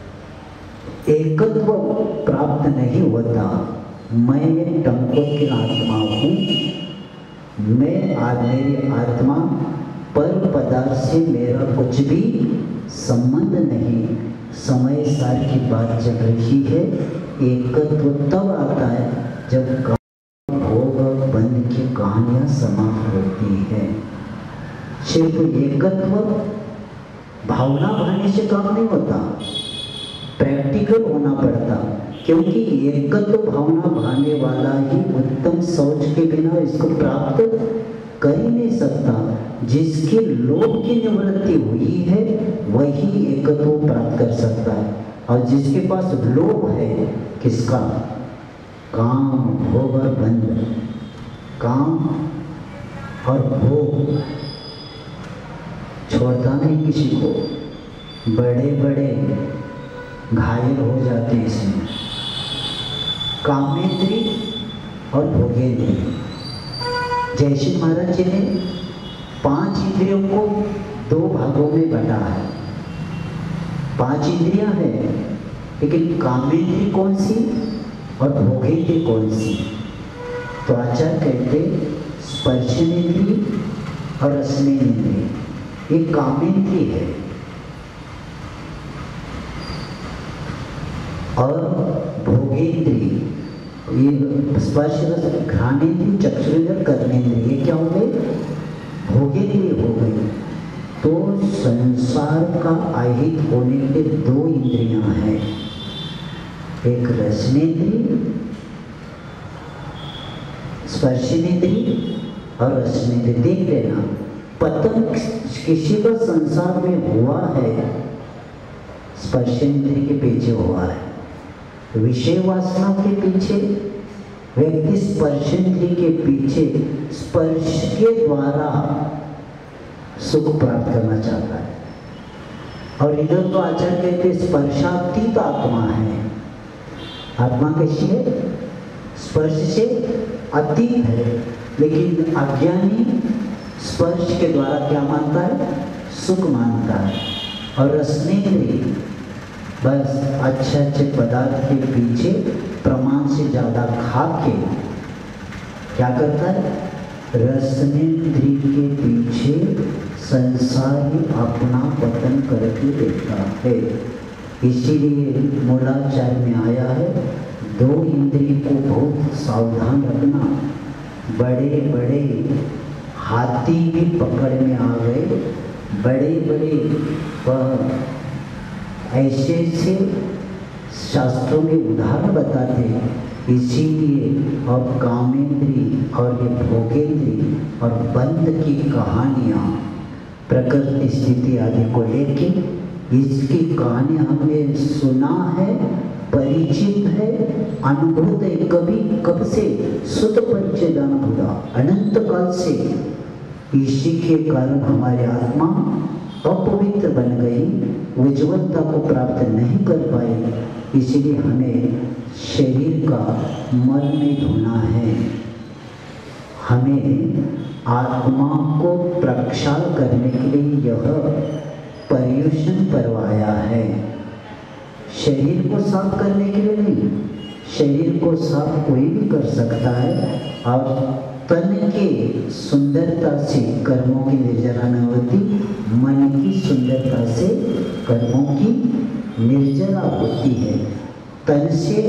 एकत्व प्राप्त नहीं होता, मैं एक टंकोत्किल आत्मा हूँ। मैं आज मेरी आत्मा पर पदार्थ से मेरा कुछ भी संबंध नहीं। समय सार की बात चल रही है। एकत्व तब आता है जब भोग बंद की कहानियां समाप्त होती है। सिर्फ एकत्व भावना भाने से काम नहीं होता, प्रैक्टिकल होना पड़ता। क्योंकि एकत्व भावना भाने वाला ही उत्तम सोच के बिना इसको प्राप्त कर ही नहीं सकता। जिसकी लोभ की निवृत्ति हुई है वही एकत्व प्राप्त कर सकता है। और जिसके पास लोभ है, किसका? काम भोग और बंध, काम और भोग छोड़ता नहीं किसी को। बड़े बड़े घायल हो जाते इसमें, कामेंद्री और भोगेंद्री। जयश्री महाराज जी ने पांच इंद्रियों को दो भागों में बांटा है। पांच इंद्रियां हैं, लेकिन कामेंद्रिय कौन सी और भोगेंद्रिय कौन सी? तो आचार्य कहते स्पर्शनेन्द्रिय और रसनेन्द्रिय, ये कामेंद्रिय है। और भोगेंद्रिय ये स्पर्श रस घ्राणेन्द्रिय, चक्षुरेन्द्रिय, कर्मेंद्रिय, ये क्या हो गए? भोगेंद्रिय हो गए। तो संसार का आहित होने के दो इंद्रियां हैं, एक रसनेन्द्रिय, स्पर्शनेन्द्रिय और रसनेन्द्रिय। देख लेना, पतन किसी का संसार में हुआ है स्पर्शेंद्रिय के पीछे हुआ है। विषय वासना के पीछे व्यक्ति स्पर्शेंद्रिय के पीछे स्पर्श के द्वारा सुख प्राप्त करना चाहता है। और इधर तो आचार्य कहते स्पर्शातीत आत्मा है। आत्मा कैसी है? स्पर्श से अतीत है। लेकिन अज्ञानी स्पर्श के द्वारा क्या मानता है? सुख मानता है। और रसनेन्द्रिय बस अच्छे अच्छे पदार्थ के पीछे प्रमाण से ज़्यादा खा के क्या करता है? रसनेन्द्रिय के पीछे संसार ही अपना पतन करके देता है। इसीलिए मूलाचार्य में आया है, दो इंद्रिय को बहुत सावधान रखना। बड़े बड़े हाथी भी पकड़ में आ गए, बड़े बड़े ऐसे ऐसे शास्त्रों में उदाहरण बताते हैं। इसीलिए और कामेंद्रिय और ये भोगेंद्रिय और बंद की कहानियाँ प्रकृति स्थिति आदि को लेके इसकी कहानी हमने सुना है, परिचित है, अनुभूत है। कभी कब से? सुत परिचय अनुभूता अनंत काल से। इसी के कारण हमारी आत्मा अपवित्र बन गई, उज्ज्वलता को प्राप्त नहीं कर पाई। इसलिए हमें शरीर का मल में धोना है। हमें आत्मा को प्रक्षाल करने के लिए यह पर्युषण पर्व आया है। शरीर को साफ करने के लिए नहीं, शरीर को साफ कोई भी कर सकता है। और तन के सुंदरता से कर्मों की निर्जरा न होती, मन की सुंदरता से कर्मों की निर्जरा होती है। तन से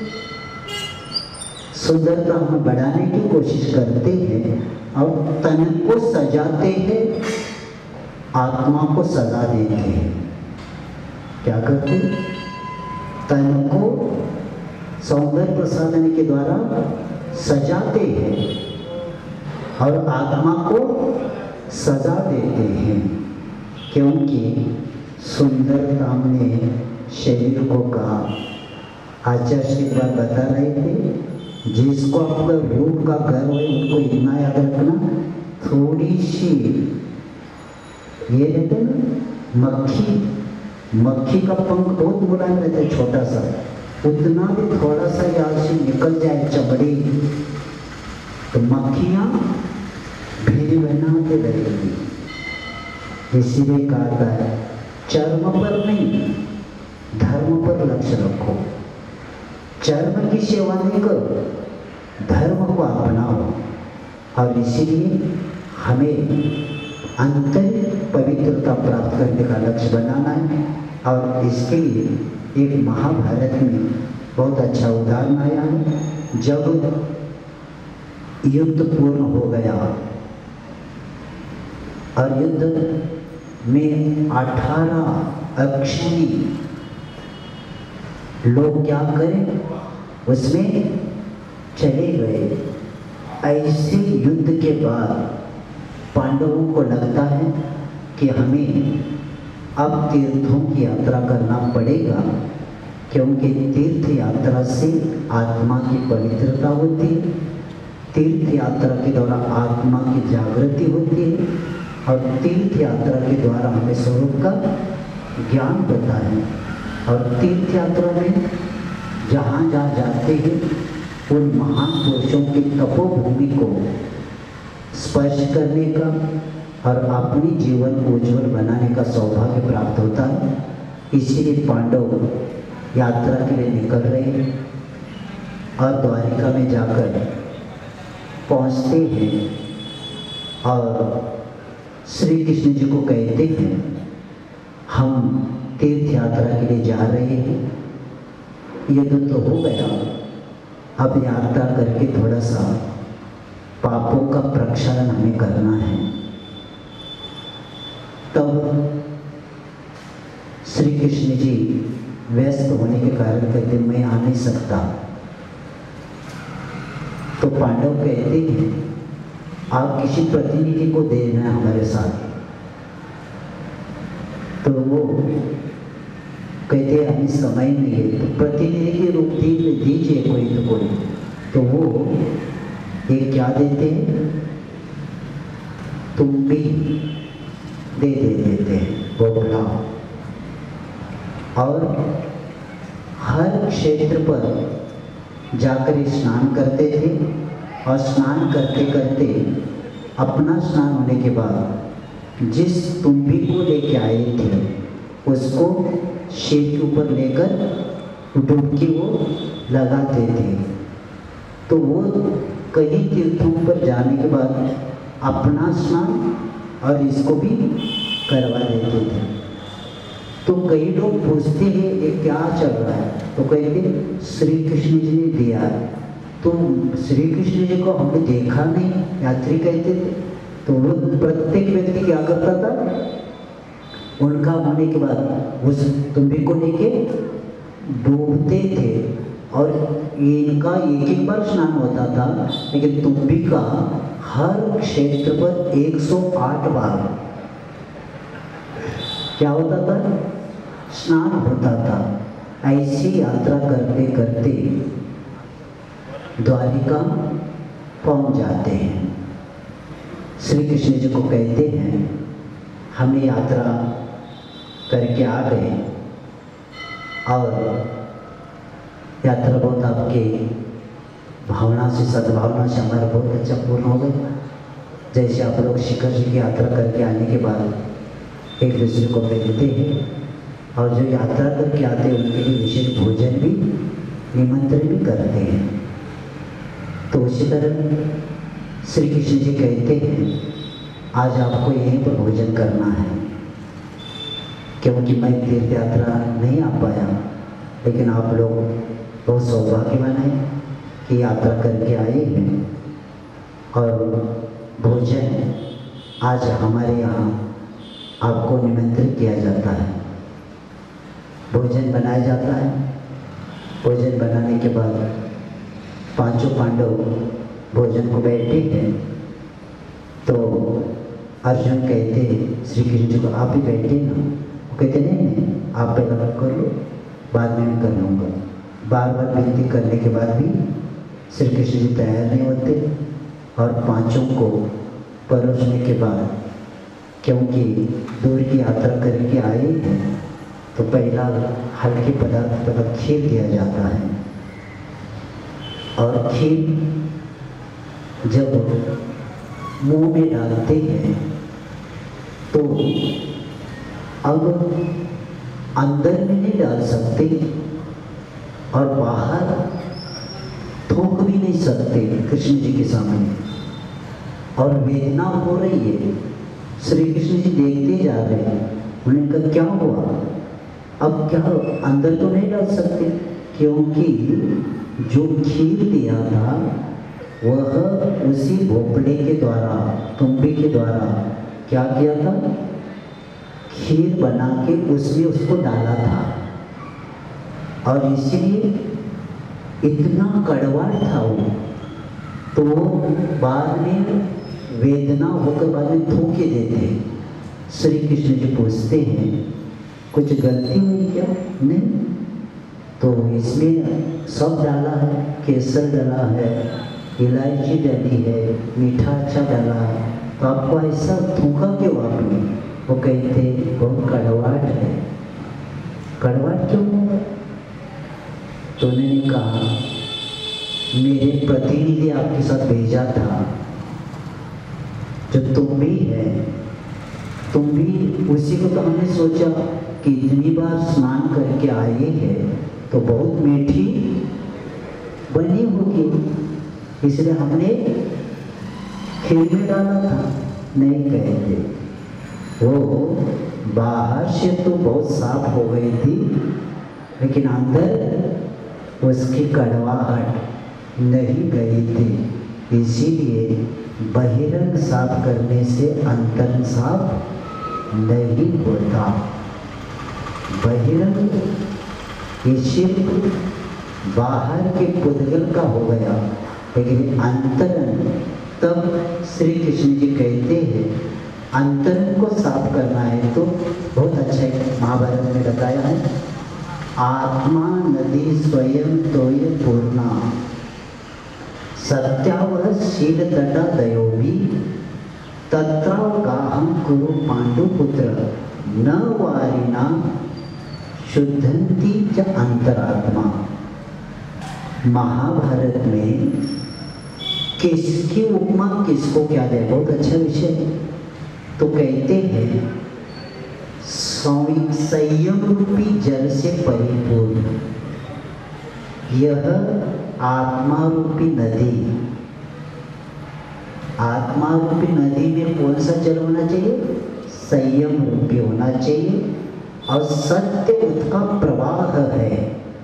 सुंदरता हम बढ़ाने की कोशिश करते हैं और तन को सजाते हैं, आत्मा को सजा देते हैं। क्या करते? तन को सौंदर्य प्रसाधन के द्वारा सजाते हैं और आत्मा को सजा देते हैं। क्योंकि सुंदरता ने शरीर को कहा, आचार्य श्री बात बता रहे थे, जिसको आपका रूप का गर्व है उनको इतना याद रखना, थोड़ी सी ये रहते ना मक्खी, मक्खी का पंख बहुत मुलायम रहता है, छोटा सा, उतना भी थोड़ा सा यहाँ से निकल जाए चमड़ी तो मक्खियाँ भीड़ बनाते रहेगी। इसीलिए कहा है चर्म पर नहीं, धर्म पर लक्ष्य रखो। चर्म की सेवा नहीं करो, धर्म को अपनाओ। और इसीलिए हमें आंतरिक पवित्रता प्राप्त करने का लक्ष्य बनाना है। और इसके लिए एक महाभारत में बहुत अच्छा उदाहरण आया है। जब युद्ध पूर्ण हो गया और युद्ध में अठारह अक्षनी लोग क्या करें, उसमें चले गए। ऐसे युद्ध के बाद पांडवों को लगता है कि हमें अब तीर्थों की यात्रा करना पड़ेगा, क्योंकि तीर्थ यात्रा से आत्मा की पवित्रता होती है, तीर्थ यात्रा के द्वारा आत्मा की जागृति होती है और तीर्थ यात्रा के द्वारा हमें स्वरूप का ज्ञान होता है। और तीर्थ यात्रा में जहाँ जहाँ जाते हैं उन महान पुरुषों की तपोभूमि को स्पर्श करने का और अपनी जीवन को उज्जवल बनाने का सौभाग्य प्राप्त होता है। इसीलिए पांडव यात्रा के लिए निकल रहे हैं और द्वारिका में जाकर पहुंचते हैं और श्री कृष्ण जी को कहते हैं हम तीर्थ यात्रा के लिए जा रहे हैं। युद्ध तो हो गया, अब यात्रा करके थोड़ा सा पापों का प्रक्षालन हमें करना है। तब श्री कृष्ण जी व्यस्त होने के कारण कहते मैं आ नहीं सकता। तो पांडव कहते हैं आप किसी प्रतिनिधि को देना है हमारे साथ। तो वो कहते अभी समय नहीं है, तो प्रतिनिधि के रूप में दीजिए कोई तो कोई। तो वो ये क्या देते हैं, तुम भी दे दे देते हैं वो बुलाओ। और हर क्षेत्र पर जाकर स्नान करते थे और स्नान करते करते अपना स्नान होने के बाद जिस तुम्बी को लेके आए थे उसको शेर के ऊपर लेकर डुबकी वो लगाते थे। तो वो कई तीर्थों पर जाने के बाद अपना स्नान और इसको भी करवा देते थे। तो कई लोग पूछते हैं ये क्या चल रहा है, तो कहते श्री कृष्ण जी ने दिया। तो श्री कृष्ण जी को हमने देखा नहीं, यात्री कहते थे। तो वो प्रत्येक व्यक्ति क्या करता था, उनका होने के बाद उस तुम्बी को लेके डूबते थे और इनका एक एक बार स्नान होता था, लेकिन तुम्बी का हर क्षेत्र पर एक सौ आठ बार क्या होता था, स्नान होता था। ऐसी यात्रा करते करते द्वारिका पहुंच जाते हैं। श्री कृष्ण जी को कहते हैं हमने यात्रा करके आ गए और यात्रा बहुत आपके भावना से, सद्भावना से हमारा बहुत अच्छा पूर्ण हो गया। जैसे आप लोग शिखर जी की यात्रा करके आने के बाद एक दूसरे को मिलते हैं और जो यात्रा करके आते हैं उनके लिए विशेष भोजन भी निमंत्रण भी करते हैं। तो उसी तरह श्री कृष्ण जी कहते हैं आज आपको यहीं पर भोजन करना है, क्योंकि मैं तीर्थ यात्रा नहीं आ पाया, लेकिन आप लोग बहुत सौभाग्यवान हैं कि यात्रा करके आए हैं और भोजन आज हमारे यहाँ आपको निमंत्रित किया जाता है। भोजन बनाया जाता है। भोजन बनाने के बाद पांचों पांडव भोजन को बैठे हैं। तो अर्जुन कहते श्री कृष्ण जी को आप ही बैठे ना, वो कहते नहीं नहीं आप पहला कर लो, बाद में मैं कर लूँगा। बार बार विनती करने के बाद भी श्री कृष्ण जी तैयार नहीं होते और पांचों को परोसने के बाद, क्योंकि दूर की यात्रा करके आए हैं, तो पहला हल्के पदार्थ पर खीर दिया जाता है। और खीर जब मुंह में डालते हैं तो अब अंदर में नहीं डाल सकते और बाहर थूक भी नहीं सकते कृष्ण जी के सामने, और वेदना हो रही है। श्री कृष्ण जी देखते जा रहे हैं। उन्होंने कहा क्या हुआ, अब क्या अंदर तो नहीं डाल सकते, क्योंकि जो खीर दिया था वह उसी भोपड़े के द्वारा, तुम्बी के द्वारा क्या किया था, खीर बना के उसमें उसको डाला था, और इसीलिए इतना कड़वा था वो। तो बाद में वेदना होकर बाद में थूके देते। श्री कृष्ण जी पूछते हैं कुछ गलती हुई क्या, नहीं, तो इसमें सब डाला है, केसर डाला है, इलायची डाली है, मीठा अच्छा डाला है, तो आपको ऐसा थूका क्यों आपने? वो कहते बहुत कड़वाहट है। कड़वाहट क्यों होगा? तो उन्होंने कहा मेरे प्रतिनिधि आपके साथ भेजा था जो तुम भी है, तुम भी उसी को तो हमने सोचा कि इतनी बार स्नान करके आए हैं तो बहुत मीठी बनी होगी, इसलिए हमने खीर में डाला था। नहीं कहते वो बाहर से तो बहुत साफ हो गई थी, लेकिन अंदर उसकी कड़वाहट नहीं गई थी। इसीलिए बहिरंग साफ करने से अंतर साफ नहीं होता। बहिरंग ये शिल्प बाहर के पुद्गल का हो गया, लेकिन अंतरंग तब श्री कृष्ण जी कहते हैं अंतरंग को साफ करना है तो बहुत अच्छा है। महाभारत में बताया है, आत्मा नदी स्वयं तोय पूर्णा सत्यावह शील तटा दयोभी तत्रावगाहं कुरु पांडुपुत्र न वारिना शुद्धंती च अंतरात्मा। महाभारत में किसकी उपमा किसको क्या दे, बहुत अच्छा विषय। तो कहते हैं संयम रूपी जल से परिपूर्ण यह आत्मा रूपी नदी। आत्मा रूपी नदी में कौन सा जल होना चाहिए? संयम रूपी होना चाहिए, और सत्य उसका प्रवाह है।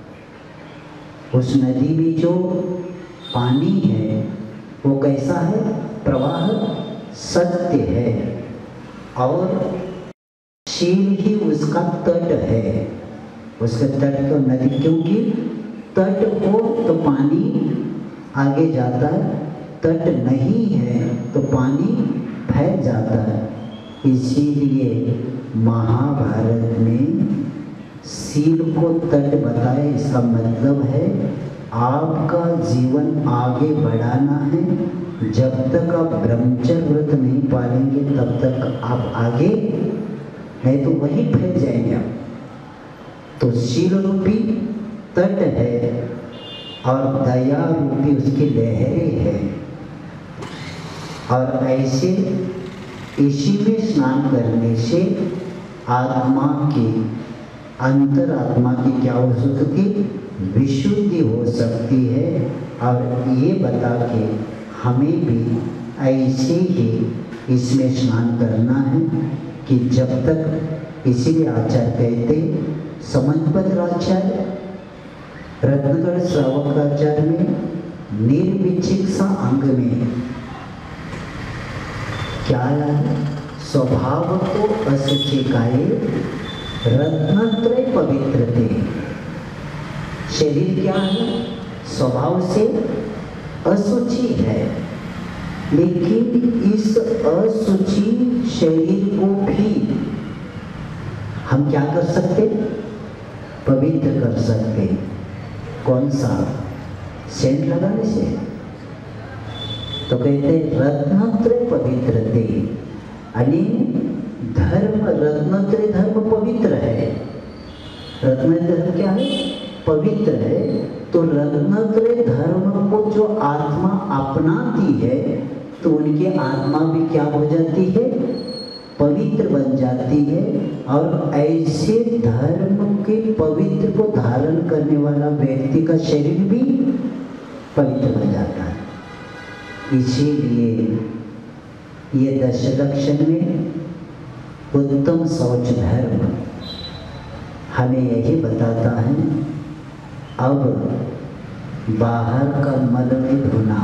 उस नदी में जो पानी है वो कैसा है? प्रवाह सत्य है, और शील ही उसका तट है। उसके तट को नदी, क्योंकि तट हो तो पानी आगे जाता है, तट नहीं है तो पानी फैल जाता है। इसीलिए महाभारत में शील को तट बताए। इसका मतलब है आपका जीवन आगे बढ़ाना है। जब तक आप ब्रह्मचर्य व्रत नहीं पालेंगे तब तक आप आगे, नहीं तो वहीं फैल जाएंगे आप। तो शील रूपी तट है और दया रूपी उसकी लहरें है। और ऐसे इसी में स्नान करने से आत्मा की, अंतरात्मा की क्या हो सकती? विशुद्धि हो सकती है। और ये बता के हमें भी ऐसे ही इसमें स्नान करना है कि जब तक, इसीलिए आचार्य कहते समन्वद्राचार्य रत्नगढ़ श्रावकाचार्य में निर्विचिकित्सा अंग में क्या है? स्वभाव को असुचिकाए रत्नत्रय पवित्रते। शरीर क्या है? स्वभाव से अशुचि है, लेकिन इस अशुचि शरीर को भी हम क्या कर सकते? पवित्र कर सकते। कौन सा? सेंट लगाने से। तो कहते रत्नत्रय पवित्रते, यानी धर्म, रत्नत्रय धर्म पवित्र है। रत्नत्रय धर्म क्या है? पवित्र है। तो रत्नत्रय धर्म को जो आत्मा अपनाती है तो उनकी आत्मा भी क्या हो जाती है? पवित्र बन जाती है। और ऐसे धर्म के पवित्र को धारण करने वाला व्यक्ति का शरीर भी पवित्र बन जाता है। इसीलिए ये दश लक्षण में उत्तम शौच धर्म हमें यही बताता है। अब बाहर का मल में धोना,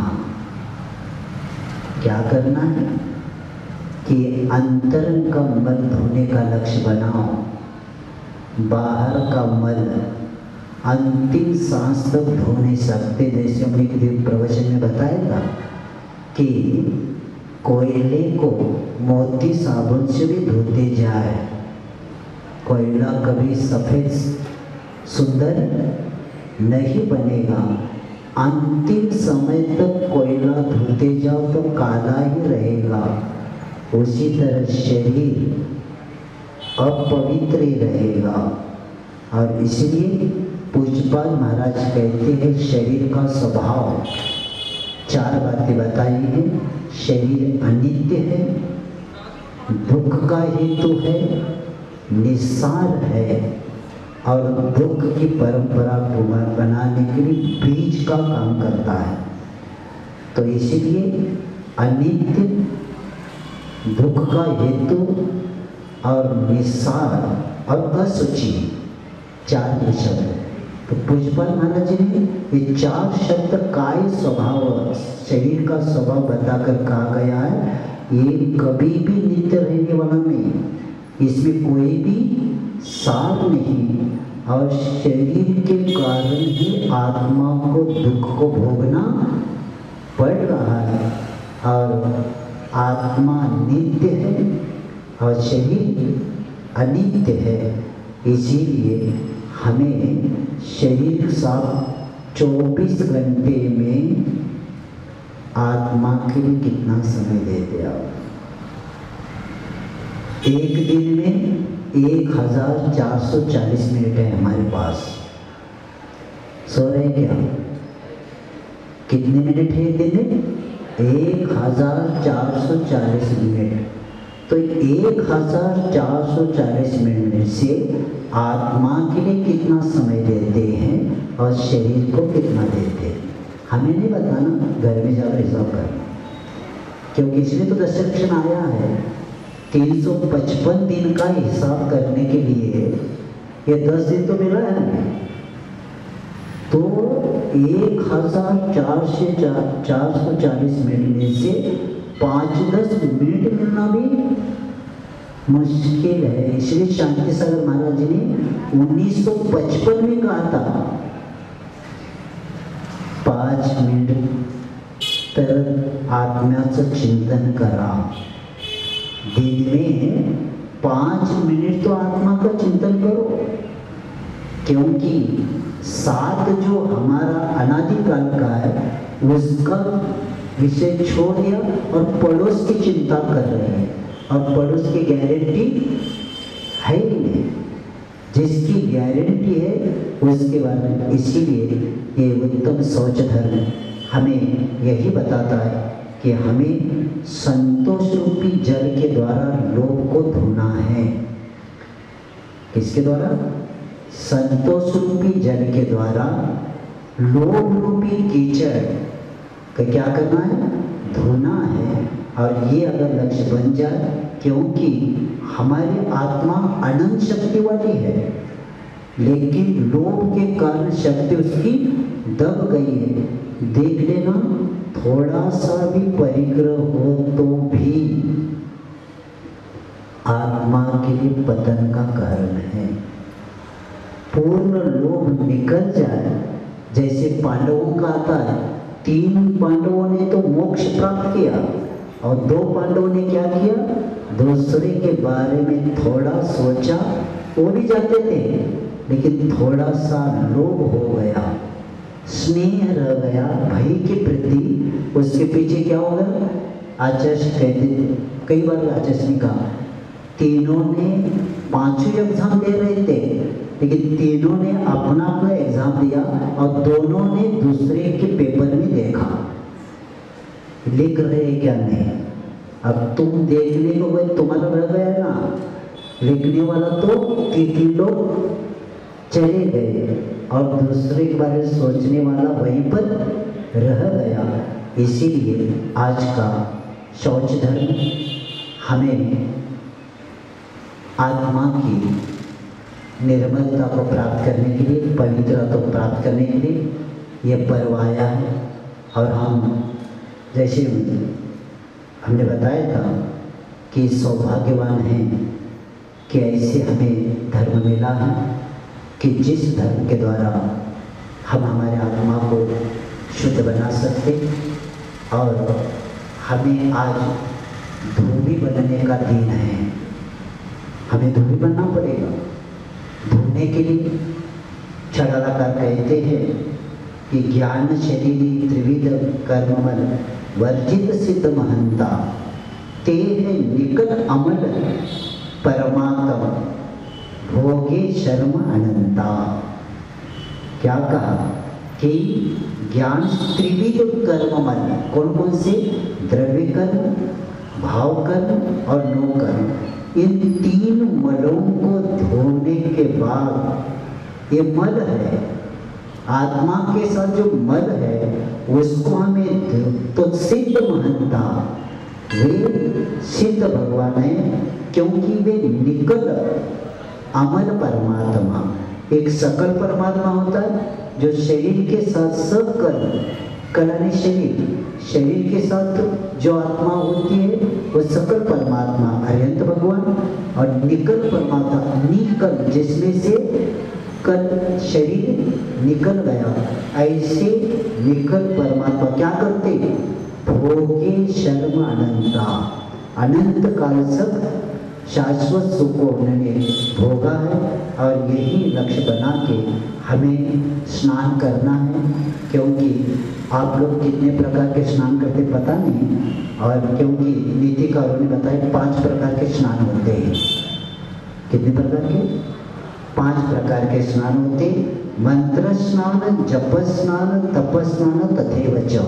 क्या करना है कि अंतरंग का मल धोने का लक्ष्य बनाओ। बाहर का मल अंतिम सांस तक धो नहीं सकते। जैसे हमने एक दिन प्रवचन में बताया था कि कोयले को मोती साबुन से भी धोते जाए, कोयला कभी सफ़ेद सुंदर नहीं बनेगा। अंतिम समय तक कोयला धोते जाओ तो काला ही रहेगा। उसी तरह शरीर अपवित्र ही रहेगा। और इसलिए पूज्यपाल महाराज कहते हैं शरीर का स्वभाव चार बातें बताई हैं। शरीर अनित्य है, दुख का हेतु है, निस्सार है और दुख की परंपरा को बनाने के लिए बीज का काम करता है। तो इसलिए अनित्य, दुख का हेतु और निस्सार और असुचि, चार ये शब्द है। तो पुष्पल महाराज जी ने ये चार शब्द काय स्वभाव, शरीर का स्वभाव बताकर कहा गया है, ये कभी भी नित्य रहने वाला नहीं, इसमें कोई भी सार नहीं और शरीर के कारण ही आत्मा को दुख को भोगना पड़ रहा है। और आत्मा नित्य है और शरीर अनित्य है, इसीलिए हमें शरीर के साथ चौबीस घंटे में आत्मा के लिए कितना समय देते आप? एक दिन में एक हजार चार सौ चालीस मिनट है हमारे पास। सो रहे क्या? कितने मिनट है दिन में? एक हजार चार सौ चालीस मिनट। तो एक हजार चार सौ चालीस मिनट से आत्मा के लिए कितना समय देते हैं और शरीर को कितना देते हैं? हमें नहीं बताना, घर में जाकर हिसाब करना, क्योंकि इसलिए तो दशरक्षण आया है। तीन सौ पचपन दिन का हिसाब करने के लिए ये दस दिन तो मिला है हमें। तो एक हजार चार से चार सौ चालीस मिनट में से पाँच दस मिनट मिलना भी मुश्किल है। इसलिए शांति सागर महाराज जी ने उन्नीस सौ पचपन में कहा था पाँच मिनिट तर आत्म्याचं चिंतन करा। दिन में पाँच मिनट तो आत्मा का चिंतन करो, क्योंकि सात जो हमारा अनादिकाल का है उसका विषय छोड़ दिया और पड़ोस की चिंता कर रहे हैं, और पड़ोस की गारंटी है ही नहीं। जिसकी गारंटी है उसके बारे में, इसीलिए ये उत्तम शौच धर्म हमें यही बताता है कि हमें संतोष रूपी जल के द्वारा लोभ को धोना है। किसके द्वारा? संतोष रूपी जल के द्वारा लोभ रूपी कीचड़ का क्या करना है? धोना है। और ये अगर लक्ष्य बन जाए, क्योंकि हमारी आत्मा अनंत शक्ति वाली है, लेकिन लोभ के कारण शक्ति उसकी दब गई है। देख लेना, थोड़ा सा भी परिग्रह हो तो भी आत्मा के लिए पतन का कारण है। पूर्ण लोभ निकल जाए, जैसे पांडवों का आता है, तीन पांडवों ने तो मोक्ष प्राप्त किया और दो पांडवों ने क्या किया? दूसरे के बारे में थोड़ा सोचा, वो भी जाते थे लेकिन थोड़ा सा लोभ हो गया, स्नेह रह गया भाई के प्रति। उसके पीछे क्या होगा? आचर्ष कहते थे, कई बार आचर्ष ने कहा, तीनों ने पांचों एग्जाम दे रहे थे लेकिन तीनों ने अपना अपना एग्जाम दिया और दोनों ने दूसरे के पेपर में देखा लिख रहे क्या नहीं। अब तुम देखने को भाई तुम्हारा रह गया ना, लिखने वाला तो तीन लोग चले गए और दूसरे के बारे में सोचने वाला वहीं पर रह गया। इसीलिए आज का शौच धर्म हमें आत्मा की निर्मलता को प्राप्त करने के लिए, पवित्रता को प्राप्त करने के लिए ये पर्व आया है। और हम जैसे हमने बताया था कि सौभाग्यवान हैं कि ऐसे हमें धर्म मिला है कि जिस धर्म के द्वारा हम हमारे आत्मा को शुद्ध बना सकते। और हमें आज धोबी बनने का दिन है, हमें धोबी बनना पड़ेगा। धोने के लिए छड़ालाकार कहते हैं कि ज्ञान शरीरी त्रिविध कर्ममल वर्जित सिद्ध महंता ते है निकट अमल परमात्म भोगे शर्म अनंता। क्या कहा? कि ज्ञान त्रिविध कर्ममल, कौन कौन से? द्रव्य कर्म, भाव कर्म और नो कर्म। इन तीन मलों को धोने के बाद ये मल है, आत्मा के साथ जो मल है उसको हमें तो सिद्ध महंता, वे सिद्ध भगवान है, क्योंकि वे निकल अमर परमात्मा, एक सकल परमात्मा होता है जो शरीर के साथ सब कर्म, कलाने शरीर, शरीर के साथ जो आत्मा होती है वो सकल परमात्मा अरिहंत भगवान, और निकल परमात्मा, निकल जिसमें से कल शरीर निकल गया, ऐसे निकल परमात्मा क्या करते? भोगे शर्म अनंता, अनंत काल तक शाश्वत सुख को उन्होंने भोगा है। और यही लक्ष्य बना के हमें स्नान करना है, क्योंकि आप लोग कितने प्रकार के स्नान करते पता नहीं, और क्योंकि नीतिकारों ने बताया पांच प्रकार के स्नान होते हैं। कितने प्रकार के? पांच प्रकार के स्नान होते, मंत्र स्नान, जप स्नान, तप स्नान तथैव च।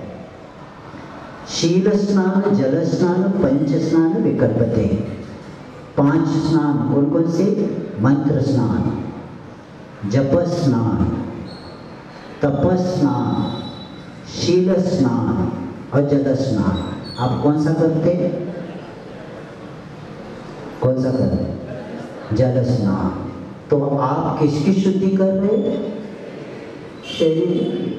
शील स्नान, जल स्नान, पंच स्नान विकल्पते। पांच स्नान कौन कौन से? मंत्र स्नान, जप स्नान, तप स्नान, शील स्नान और जल स्नान। आप कौन सा करते? कौन सा करते? जल स्नान। तो आप किसकी शुद्धि कर रहे? शरीर।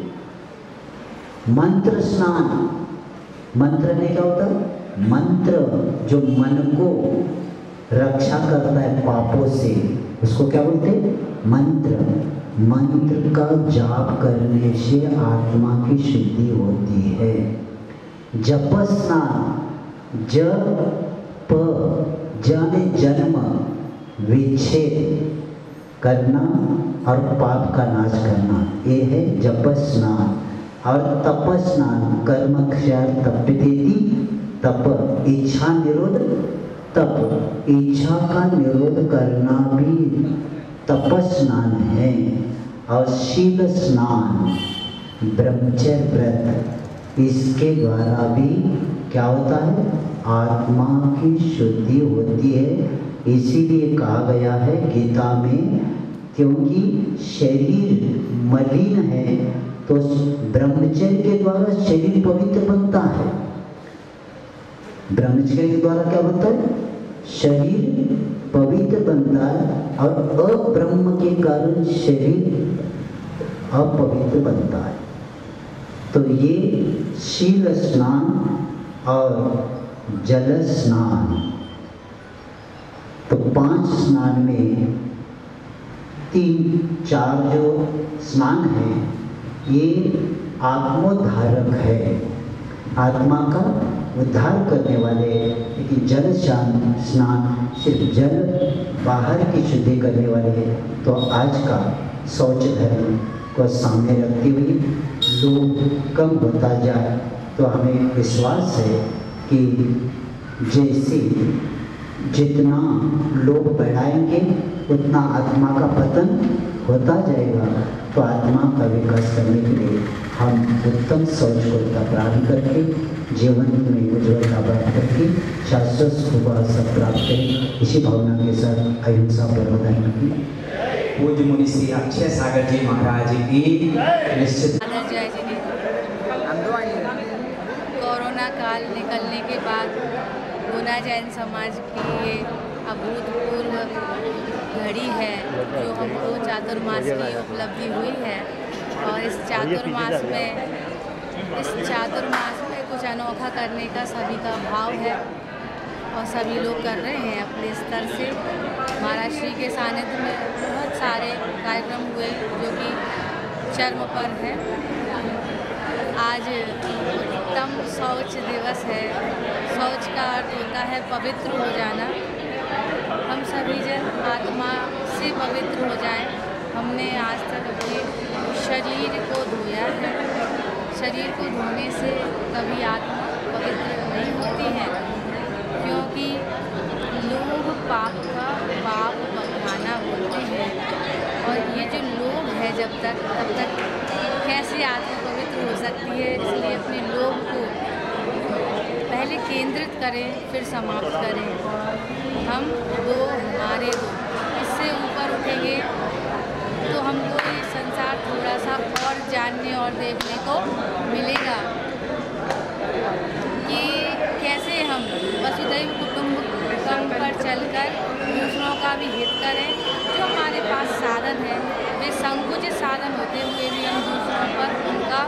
मंत्र स्नान, मंत्र ने क्या होता है? मंत्र जो मन को रक्षा करता है पापों से, उसको क्या बोलते हैं? मंत्र। मंत्र का जाप करने से आत्मा की शुद्धि होती है। जप स्नान, जप, जाने जन्म विच्छेद करना और पाप का नाश करना, ये है जप स्नान। और तप स्नान, कर्म क्षय तप्यति, तप इच्छा निरोध, तप इच्छा का निरोध करना भी तप स्नान है। और शील स्नान, ब्रह्मचर्य व्रत, इसके द्वारा भी क्या होता है? आत्मा की शुद्धि होती है। इसीलिए कहा गया है गीता में, क्योंकि शरीर मलिन है तो ब्रह्मचर्य के द्वारा शरीर पवित्र बनता है। ब्रह्मचर्य के द्वारा क्या बनता है? शरीर पवित्र बनता है, और अब्रह्म के कारण शरीर अपवित्र बनता है। तो ये शील स्नान और जल स्नान, तो पांच स्नान में तीन चार जो स्नान है ये आत्मोद्धारक है, आत्मा का उद्धार करने वाले। लेकिन जल स्नान सिर्फ जल बाहर की शुद्धि करने वाले हैं। तो आज का शौच धर्म को सामने रखते हुए लोग कम होता जाए, तो हमें विश्वास है कि जैसे जितना लोग बढ़ाएंगे उतना आत्मा का पतन होता जाएगा। तो आत्मा का विकास करने के लिए हम उत्तम शौच को प्राप्त करके जीवन में उज्ज्वलता प्राप्त करके शाश्वत सुख सब प्राप्त करें। इसी भावना के साथ अहिंसा प्रबोधन की पूज्य मुनि श्री अक्षय सागर जी महाराज की निश्चित। कोरोना काल निकलने के बाद गुना जैन समाज की ये अभूतपूर्व घड़ी है जो हमको चातुर्मास की उपलब्धि हुई है। और इस चातुर्मास में इस चातुर्मास में कुछ अनोखा करने का सभी का भाव है और सभी लोग कर रहे हैं अपने स्तर से। महाराज श्री के सानिध्य में बहुत सारे कार्यक्रम हुए जो कि चर्म पर है। आज उत्तम शौच दिवस है। शौच का अर्थ होता है पवित्र हो जाना। हम सभी जन आत्मा से पवित्र हो जाएं। हमने आज तक अपने शरीर को धोया है। शरीर को धोने से कभी आत्मा पवित्र नहीं होती है, क्योंकि लोग पाप का पाप बखाना बोलते हैं। और ये जो लोग है जब तक तब तक केंद्रित करें फिर समाप्त करें। हम दो हमारे दो, इससे ऊपर उठेंगे तो हमको ये संसार थोड़ा सा और जानने और देखने को मिलेगा कि कैसे हम वसुधैव कुटुंबकम पर चलकर दूसरों का भी हित करें। जो हमारे पास साधन है वे संकुचित साधन होते हुए भी हम दूसरों पर उनका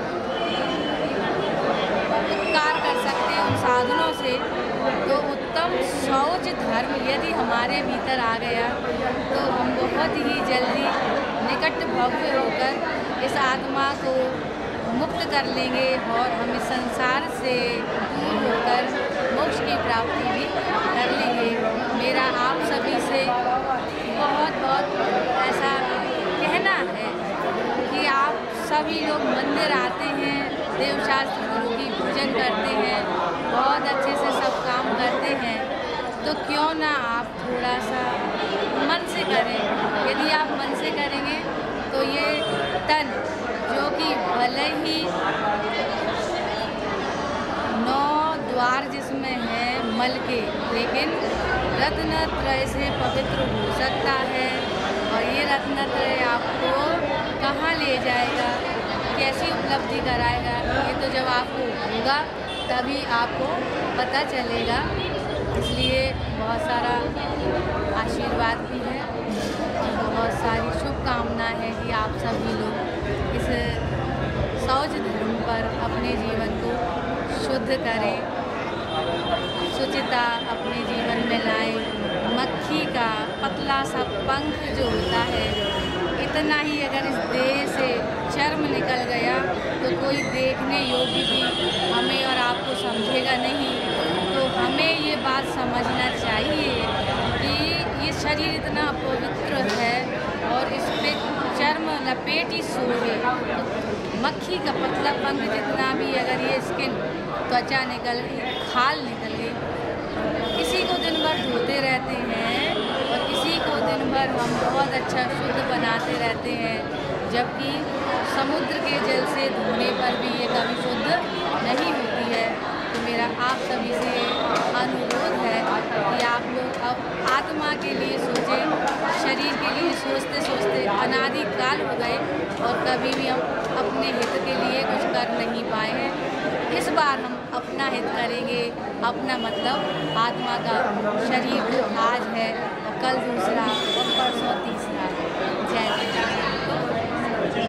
उपकार कर सकते हैं उन साधनों से। तो उत्तम शौच धर्म यदि हमारे भीतर आ गया तो हम बहुत ही जल्दी निकट भव्य होकर इस आत्मा को मुक्त कर लेंगे और हम इस संसार से दूर होकर मोक्ष की प्राप्ति भी कर लेंगे। मेरा आप सभी से बहुत बहुत ऐसा कहना है कि आप सभी लोग मंदिर आते हैं, देवशास्त्र गुरु की पूजन करते हैं, बहुत अच्छे से सब काम करते हैं, तो क्यों ना आप थोड़ा सा मन से करें। यदि आप मन से करेंगे तो ये तन जो कि भले ही नौ द्वार जिसमें है मल के, लेकिन रत्नत्रय से पवित्र हो सकता है। और ये रत्नत्रय आपको कहाँ ले जाएगा, कैसी उपलब्धि कराएगा, ये तो जब आपको होगा तभी आपको पता चलेगा। इसलिए बहुत सारा आशीर्वाद भी है, बहुत सारी शुभकामनाएं है कि आप सभी लोग इस शौच धर्म पर अपने जीवन को शुद्ध करें, शुचिता अपने जीवन में लाएं। मक्खी का पतला सा पंख जो होता है, इतना ही अगर इस देह से चर्म निकल गया तो कोई देखने योग्य भी हमें और आपको समझेगा नहीं। तो हमें ये बात समझना चाहिए कि ये शरीर इतना पवित्र है और इस पे चर्म लपेट ही सोए। मक्खी का पतला पंख जितना भी अगर ये स्किन त्वचा निकल गई, खाल निकल गई, किसी को दिन भर धोते रहते हैं और किसी को दिन भर हम बहुत अच्छा शुद्ध बनाते रहते हैं, जबकि समुद्र के जल से धोने पर भी ये कभी शुद्ध नहीं होती है। तो मेरा आप सभी से अनुरोध है कि आप लोग अब आत्मा के लिए सोचें, शरीर के लिए सोचते सोचते अनादि काल हो गए और कभी भी हम अपने हित के लिए कुछ कर नहीं पाए हैं। इस बार हम अपना हित करेंगे, अपना मतलब आत्मा का, शरीर तो आज है और कल दूसरा।